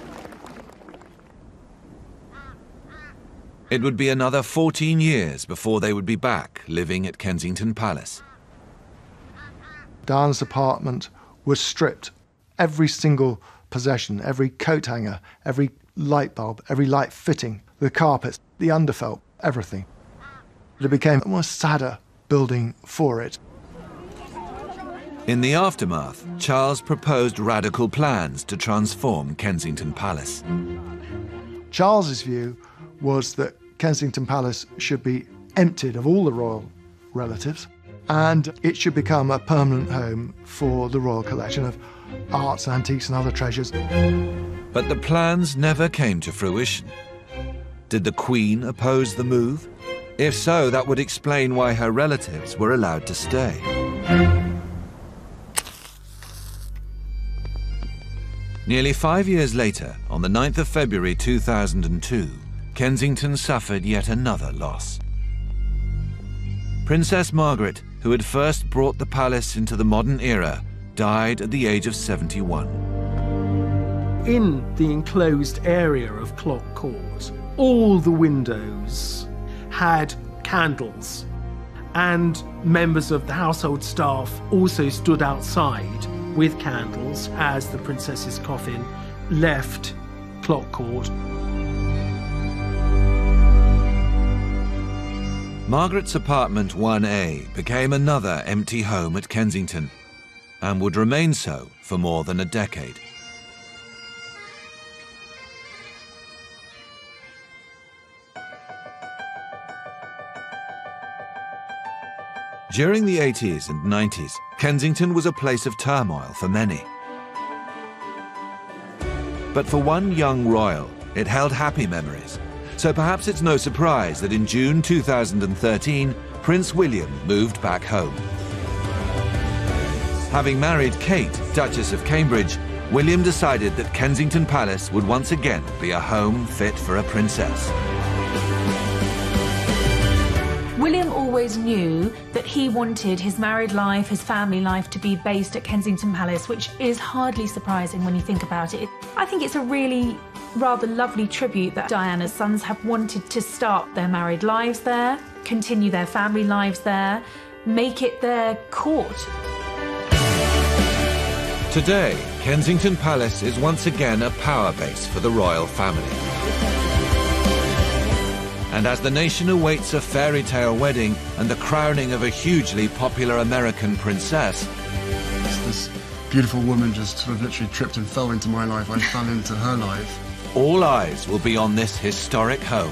It would be another fourteen years before they would be back living at Kensington Palace. Diana's apartment was stripped. Every single possession, every coat hanger, every light bulb, every light fitting, the carpets, the underfelt, everything. It became a more sadder building for it. In the aftermath, Charles proposed radical plans to transform Kensington Palace. Charles's view was that Kensington Palace should be emptied of all the royal relatives, and it should become a permanent home for the royal collection of arts, antiques and other treasures. But the plans never came to fruition. Did the Queen oppose the move? If so, that would explain why her relatives were allowed to stay. Nearly five years later, on the ninth of February two thousand two, Kensington suffered yet another loss. Princess Margaret, who had first brought the palace into the modern era, died at the age of seventy-one. In the enclosed area of Clock Court, all the windows had candles, and members of the household staff also stood outside with candles as the princess's coffin left Clock Court. Margaret's apartment one A became another empty home at Kensington, and would remain so for more than a decade. During the eighties and nineties, Kensington was a place of turmoil for many. But for one young royal, it held happy memories. So perhaps it's no surprise that in June two thousand thirteen, Prince William moved back home. Having married Kate, Duchess of Cambridge, William decided that Kensington Palace would once again be a home fit for a princess. William always knew that he wanted his married life, his family life to be based at Kensington Palace, which is hardly surprising when you think about it. I think it's a really rather lovely tribute that Diana's sons have wanted to start their married lives there, continue their family lives there, make it their court. Today, Kensington Palace is once again a power base for the royal family. And as the nation awaits a fairy tale wedding and the crowning of a hugely popular American princess, this beautiful woman just sort of literally tripped and fell into my life. I fell into her life. All eyes will be on this historic home.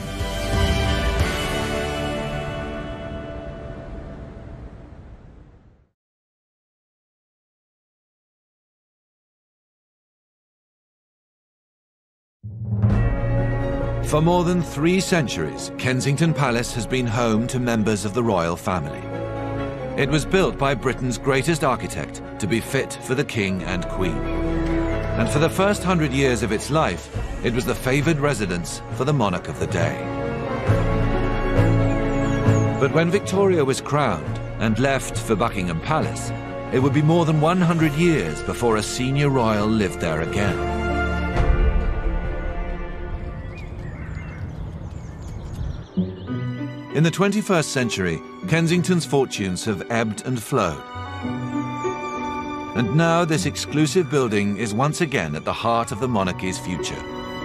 For more than three centuries, Kensington Palace has been home to members of the royal family. It was built by Britain's greatest architect to be fit for the King and Queen. And for the first hundred years of its life, it was the favoured residence for the monarch of the day. But when Victoria was crowned and left for Buckingham Palace, it would be more than one hundred years before a senior royal lived there again. In the twenty-first century, Kensington's fortunes have ebbed and flowed. And now this exclusive building is once again at the heart of the monarchy's future.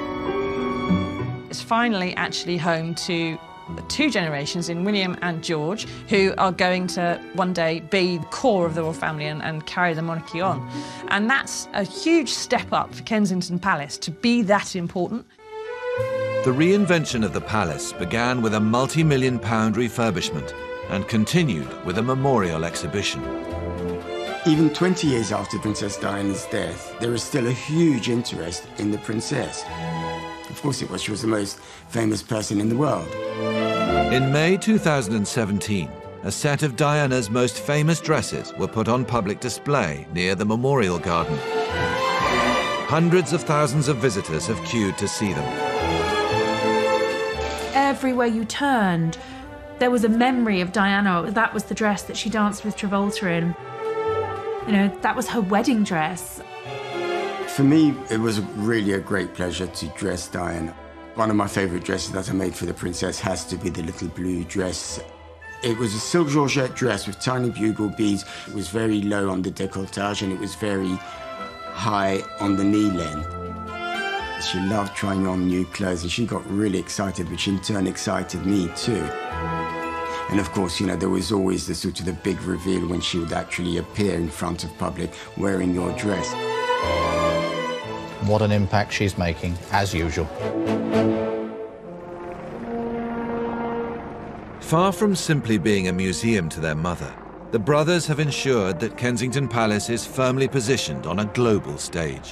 It's finally actually home to two generations in William and George, who are going to one day be the core of the royal family and, and carry the monarchy on. And that's a huge step up for Kensington Palace to be that important. The reinvention of the palace began with a multi-million pound refurbishment and continued with a memorial exhibition. Even twenty years after Princess Diana's death, there is still a huge interest in the princess. Of course it was, she was the most famous person in the world. In May two thousand seventeen, a set of Diana's most famous dresses were put on public display near the Memorial Garden. Hundreds of thousands of visitors have queued to see them. Everywhere you turned, there was a memory of Diana. That was the dress that she danced with Travolta in. You know, that was her wedding dress. For me, it was really a great pleasure to dress Diana. One of my favourite dresses that I made for the princess has to be the little blue dress. It was a silk georgette dress with tiny bugle beads. It was very low on the décolletage and it was very high on the knee length. She loved trying on new clothes and she got really excited, which in turn excited me too. And of course, you know, there was always the sort of the big reveal when she would actually appear in front of public wearing your dress. What an impact she's making, as usual. Far from simply being a museum to their mother, the brothers have ensured that Kensington Palace is firmly positioned on a global stage.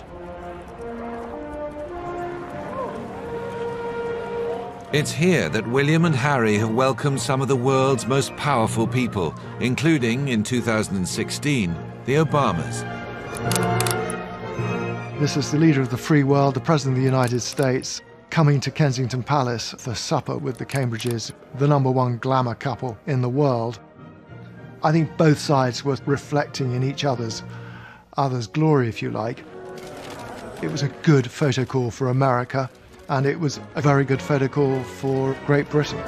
It's here that William and Harry have welcomed some of the world's most powerful people, including, in two thousand sixteen, the Obamas. This is the leader of the free world, the President of the United States, coming to Kensington Palace for supper with the Cambridges, the number one glamour couple in the world. I think both sides were reflecting in each other's, other's glory, if you like. It was a good photo call for America, and it was a very good photo call for Great Britain.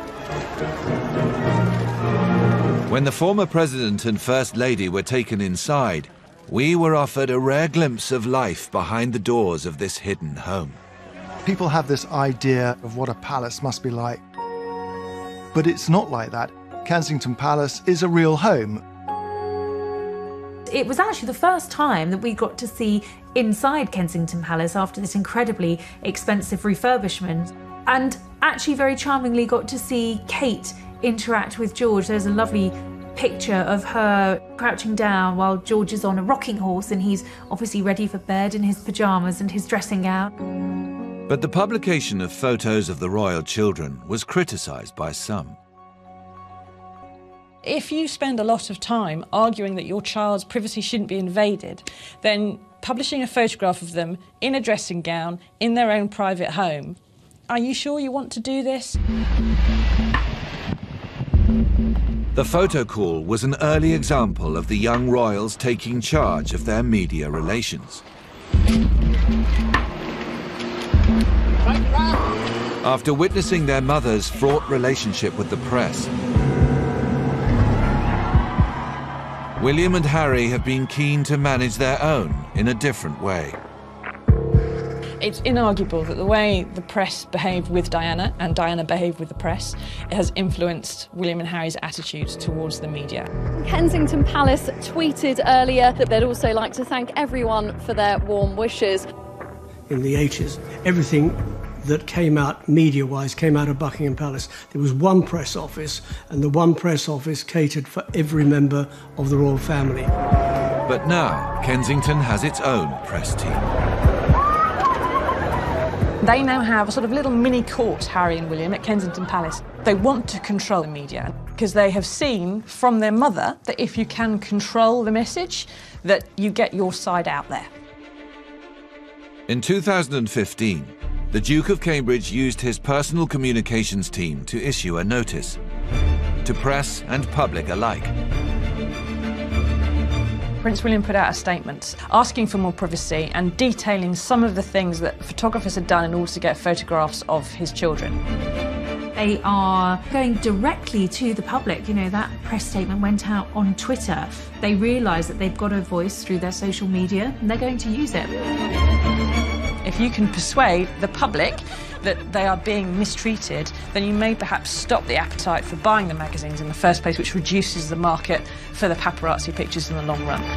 When the former president and first lady were taken inside, we were offered a rare glimpse of life behind the doors of this hidden home. People have this idea of what a palace must be like, but it's not like that. Kensington Palace is a real home. It was actually the first time that we got to see inside Kensington Palace after this incredibly expensive refurbishment, and actually very charmingly got to see Kate interact with George. There's a lovely picture of her crouching down while George is on a rocking horse, and he's obviously ready for bed in his pyjamas and his dressing gown. But the publication of photos of the royal children was criticised by some. If you spend a lot of time arguing that your child's privacy shouldn't be invaded, then publishing a photograph of them in a dressing gown in their own private home, are you sure you want to do this? The photo call was an early example of the young royals taking charge of their media relations. After witnessing their mother's fraught relationship with the press, William and Harry have been keen to manage their own in a different way. It's inarguable that the way the press behaved with Diana and Diana behaved with the press has influenced William and Harry's attitudes towards the media. Kensington Palace tweeted earlier that they'd also like to thank everyone for their warm wishes. In the eighties, everything that came out media-wise came out of Buckingham Palace. There was one press office, and the one press office catered for every member of the royal family. But now, Kensington has its own press team. They now have a sort of little mini court, Harry and William, at Kensington Palace. They want to control the media because they have seen from their mother that if you can control the message, that you get your side out there. In two thousand fifteen, the Duke of Cambridge used his personal communications team to issue a notice to press and public alike. Prince William put out a statement asking for more privacy and detailing some of the things that photographers had done in order to get photographs of his children. They are going directly to the public. You know, that press statement went out on Twitter. They realise that they've got a voice through their social media, and they're going to use it. If you can persuade the public that they are being mistreated, then you may perhaps stop the appetite for buying the magazines in the first place, which reduces the market for the paparazzi pictures in the long run.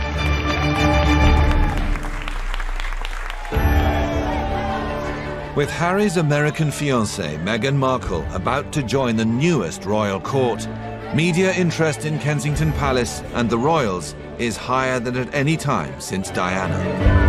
With Harry's American fiancée, Meghan Markle, about to join the newest royal court, media interest in Kensington Palace and the royals is higher than at any time since Diana.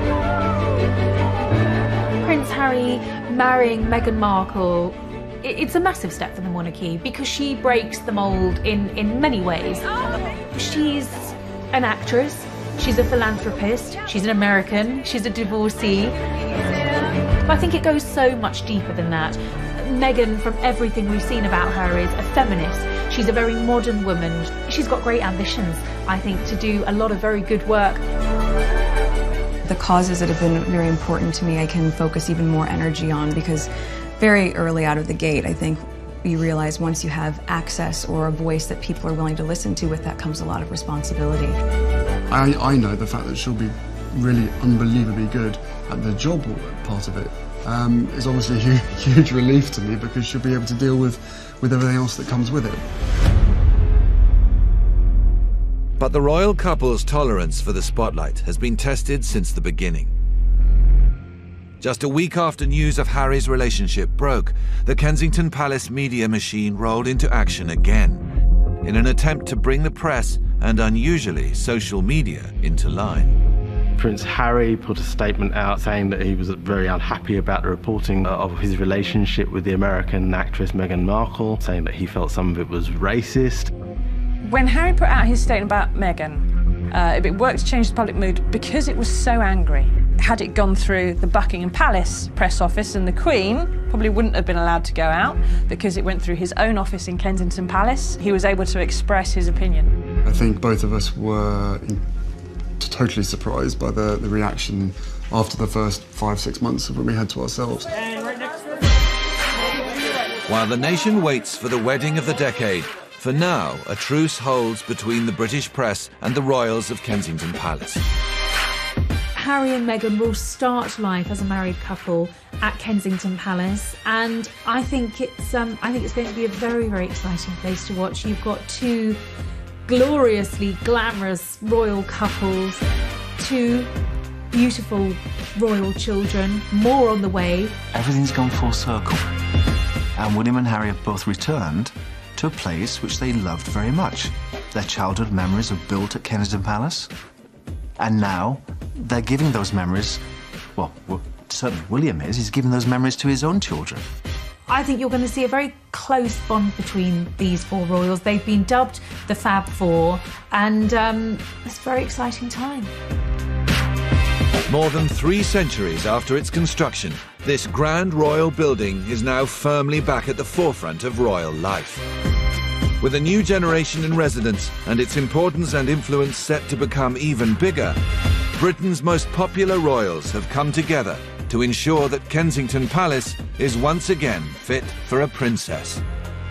Prince Harry marrying Meghan Markle, it's a massive step for the monarchy because she breaks the mould in, in many ways. She's an actress, she's a philanthropist, she's an American, she's a divorcee. But I think it goes so much deeper than that. Meghan, from everything we've seen about her, is a feminist. She's a very modern woman. She's got great ambitions, I think, to do a lot of very good work. The causes that have been very important to me, I can focus even more energy on because very early out of the gate, I think you realize once you have access or a voice that people are willing to listen to, with that comes a lot of responsibility. I, I know the fact that she'll be really unbelievably good at the job part of it um, is obviously a huge, huge relief to me because she'll be able to deal with, with everything else that comes with it. But the royal couple's tolerance for the spotlight has been tested since the beginning. Just a week after news of Harry's relationship broke, the Kensington Palace media machine rolled into action again, in an attempt to bring the press and, unusually, social media into line. Prince Harry put a statement out saying that he was very unhappy about the reporting of his relationship with the American actress Meghan Markle, saying that he felt some of it was racist. When Harry put out his statement about Meghan, uh, it worked to change the public mood because it was so angry. Had it gone through the Buckingham Palace press office, and the Queen probably wouldn't have been allowed to go out because it went through his own office in Kensington Palace, he was able to express his opinion. I think both of us were totally surprised by the, the reaction after the first five, six months of when we had to ourselves. While the nation waits for the wedding of the decade, for now, a truce holds between the British press and the royals of Kensington Palace. Harry and Meghan will start life as a married couple at Kensington Palace, and I think it's um, I think it's going to be a very, very exciting place to watch. You've got two gloriously glamorous royal couples, two beautiful royal children, more on the way. Everything's gone full circle, and William and Harry have both returned to a place which they loved very much. Their childhood memories are built at Kensington Palace, and now they're giving those memories, well, well, certainly William is, he's giving those memories to his own children. I think you're going to see a very close bond between these four royals. They've been dubbed the Fab Four, and um, it's a very exciting time. More than three centuries after its construction, this grand royal building is now firmly back at the forefront of royal life. With a new generation in residence and its importance and influence set to become even bigger, Britain's most popular royals have come together to ensure that Kensington Palace is once again fit for a princess.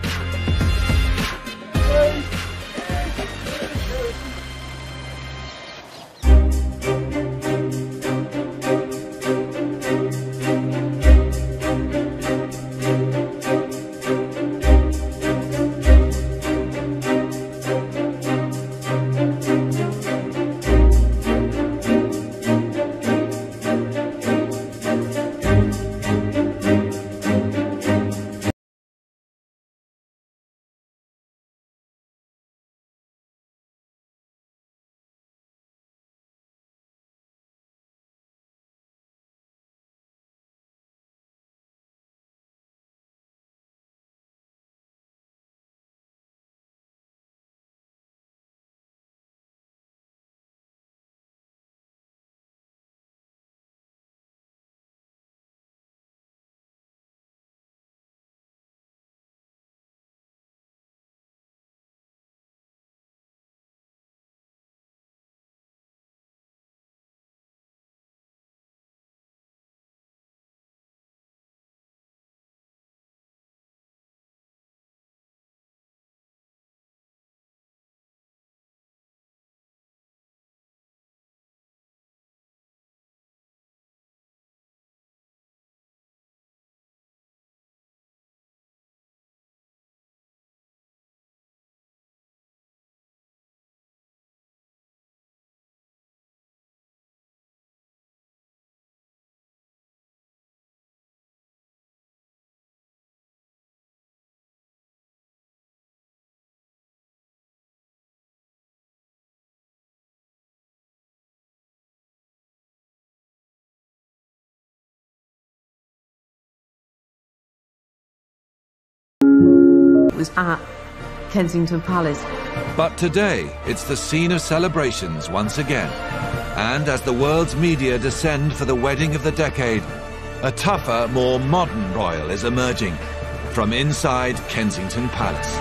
Was at Kensington Palace. But today, it's the scene of celebrations once again. And as the world's media descend for the wedding of the decade, a tougher, more modern royal is emerging from inside Kensington Palace.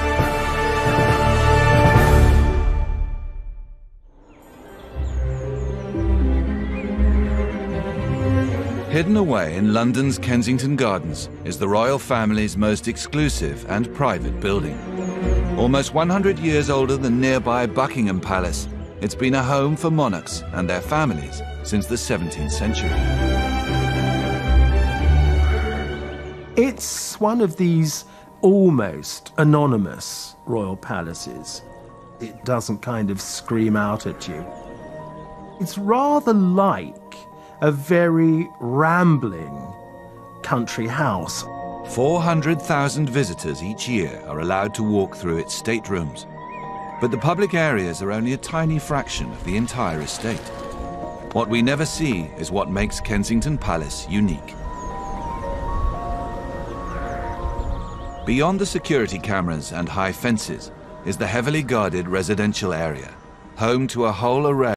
Hidden away in London's Kensington Gardens is the royal family's most exclusive and private building. Almost one hundred years older than nearby Buckingham Palace, it's been a home for monarchs and their families since the seventeenth century. It's one of these almost anonymous royal palaces. It doesn't kind of scream out at you. It's rather like a very rambling country house. four hundred thousand visitors each year are allowed to walk through its staterooms. But the public areas are only a tiny fraction of the entire estate. What we never see is what makes Kensington Palace unique. Beyond the security cameras and high fences is the heavily guarded residential area, home to a whole array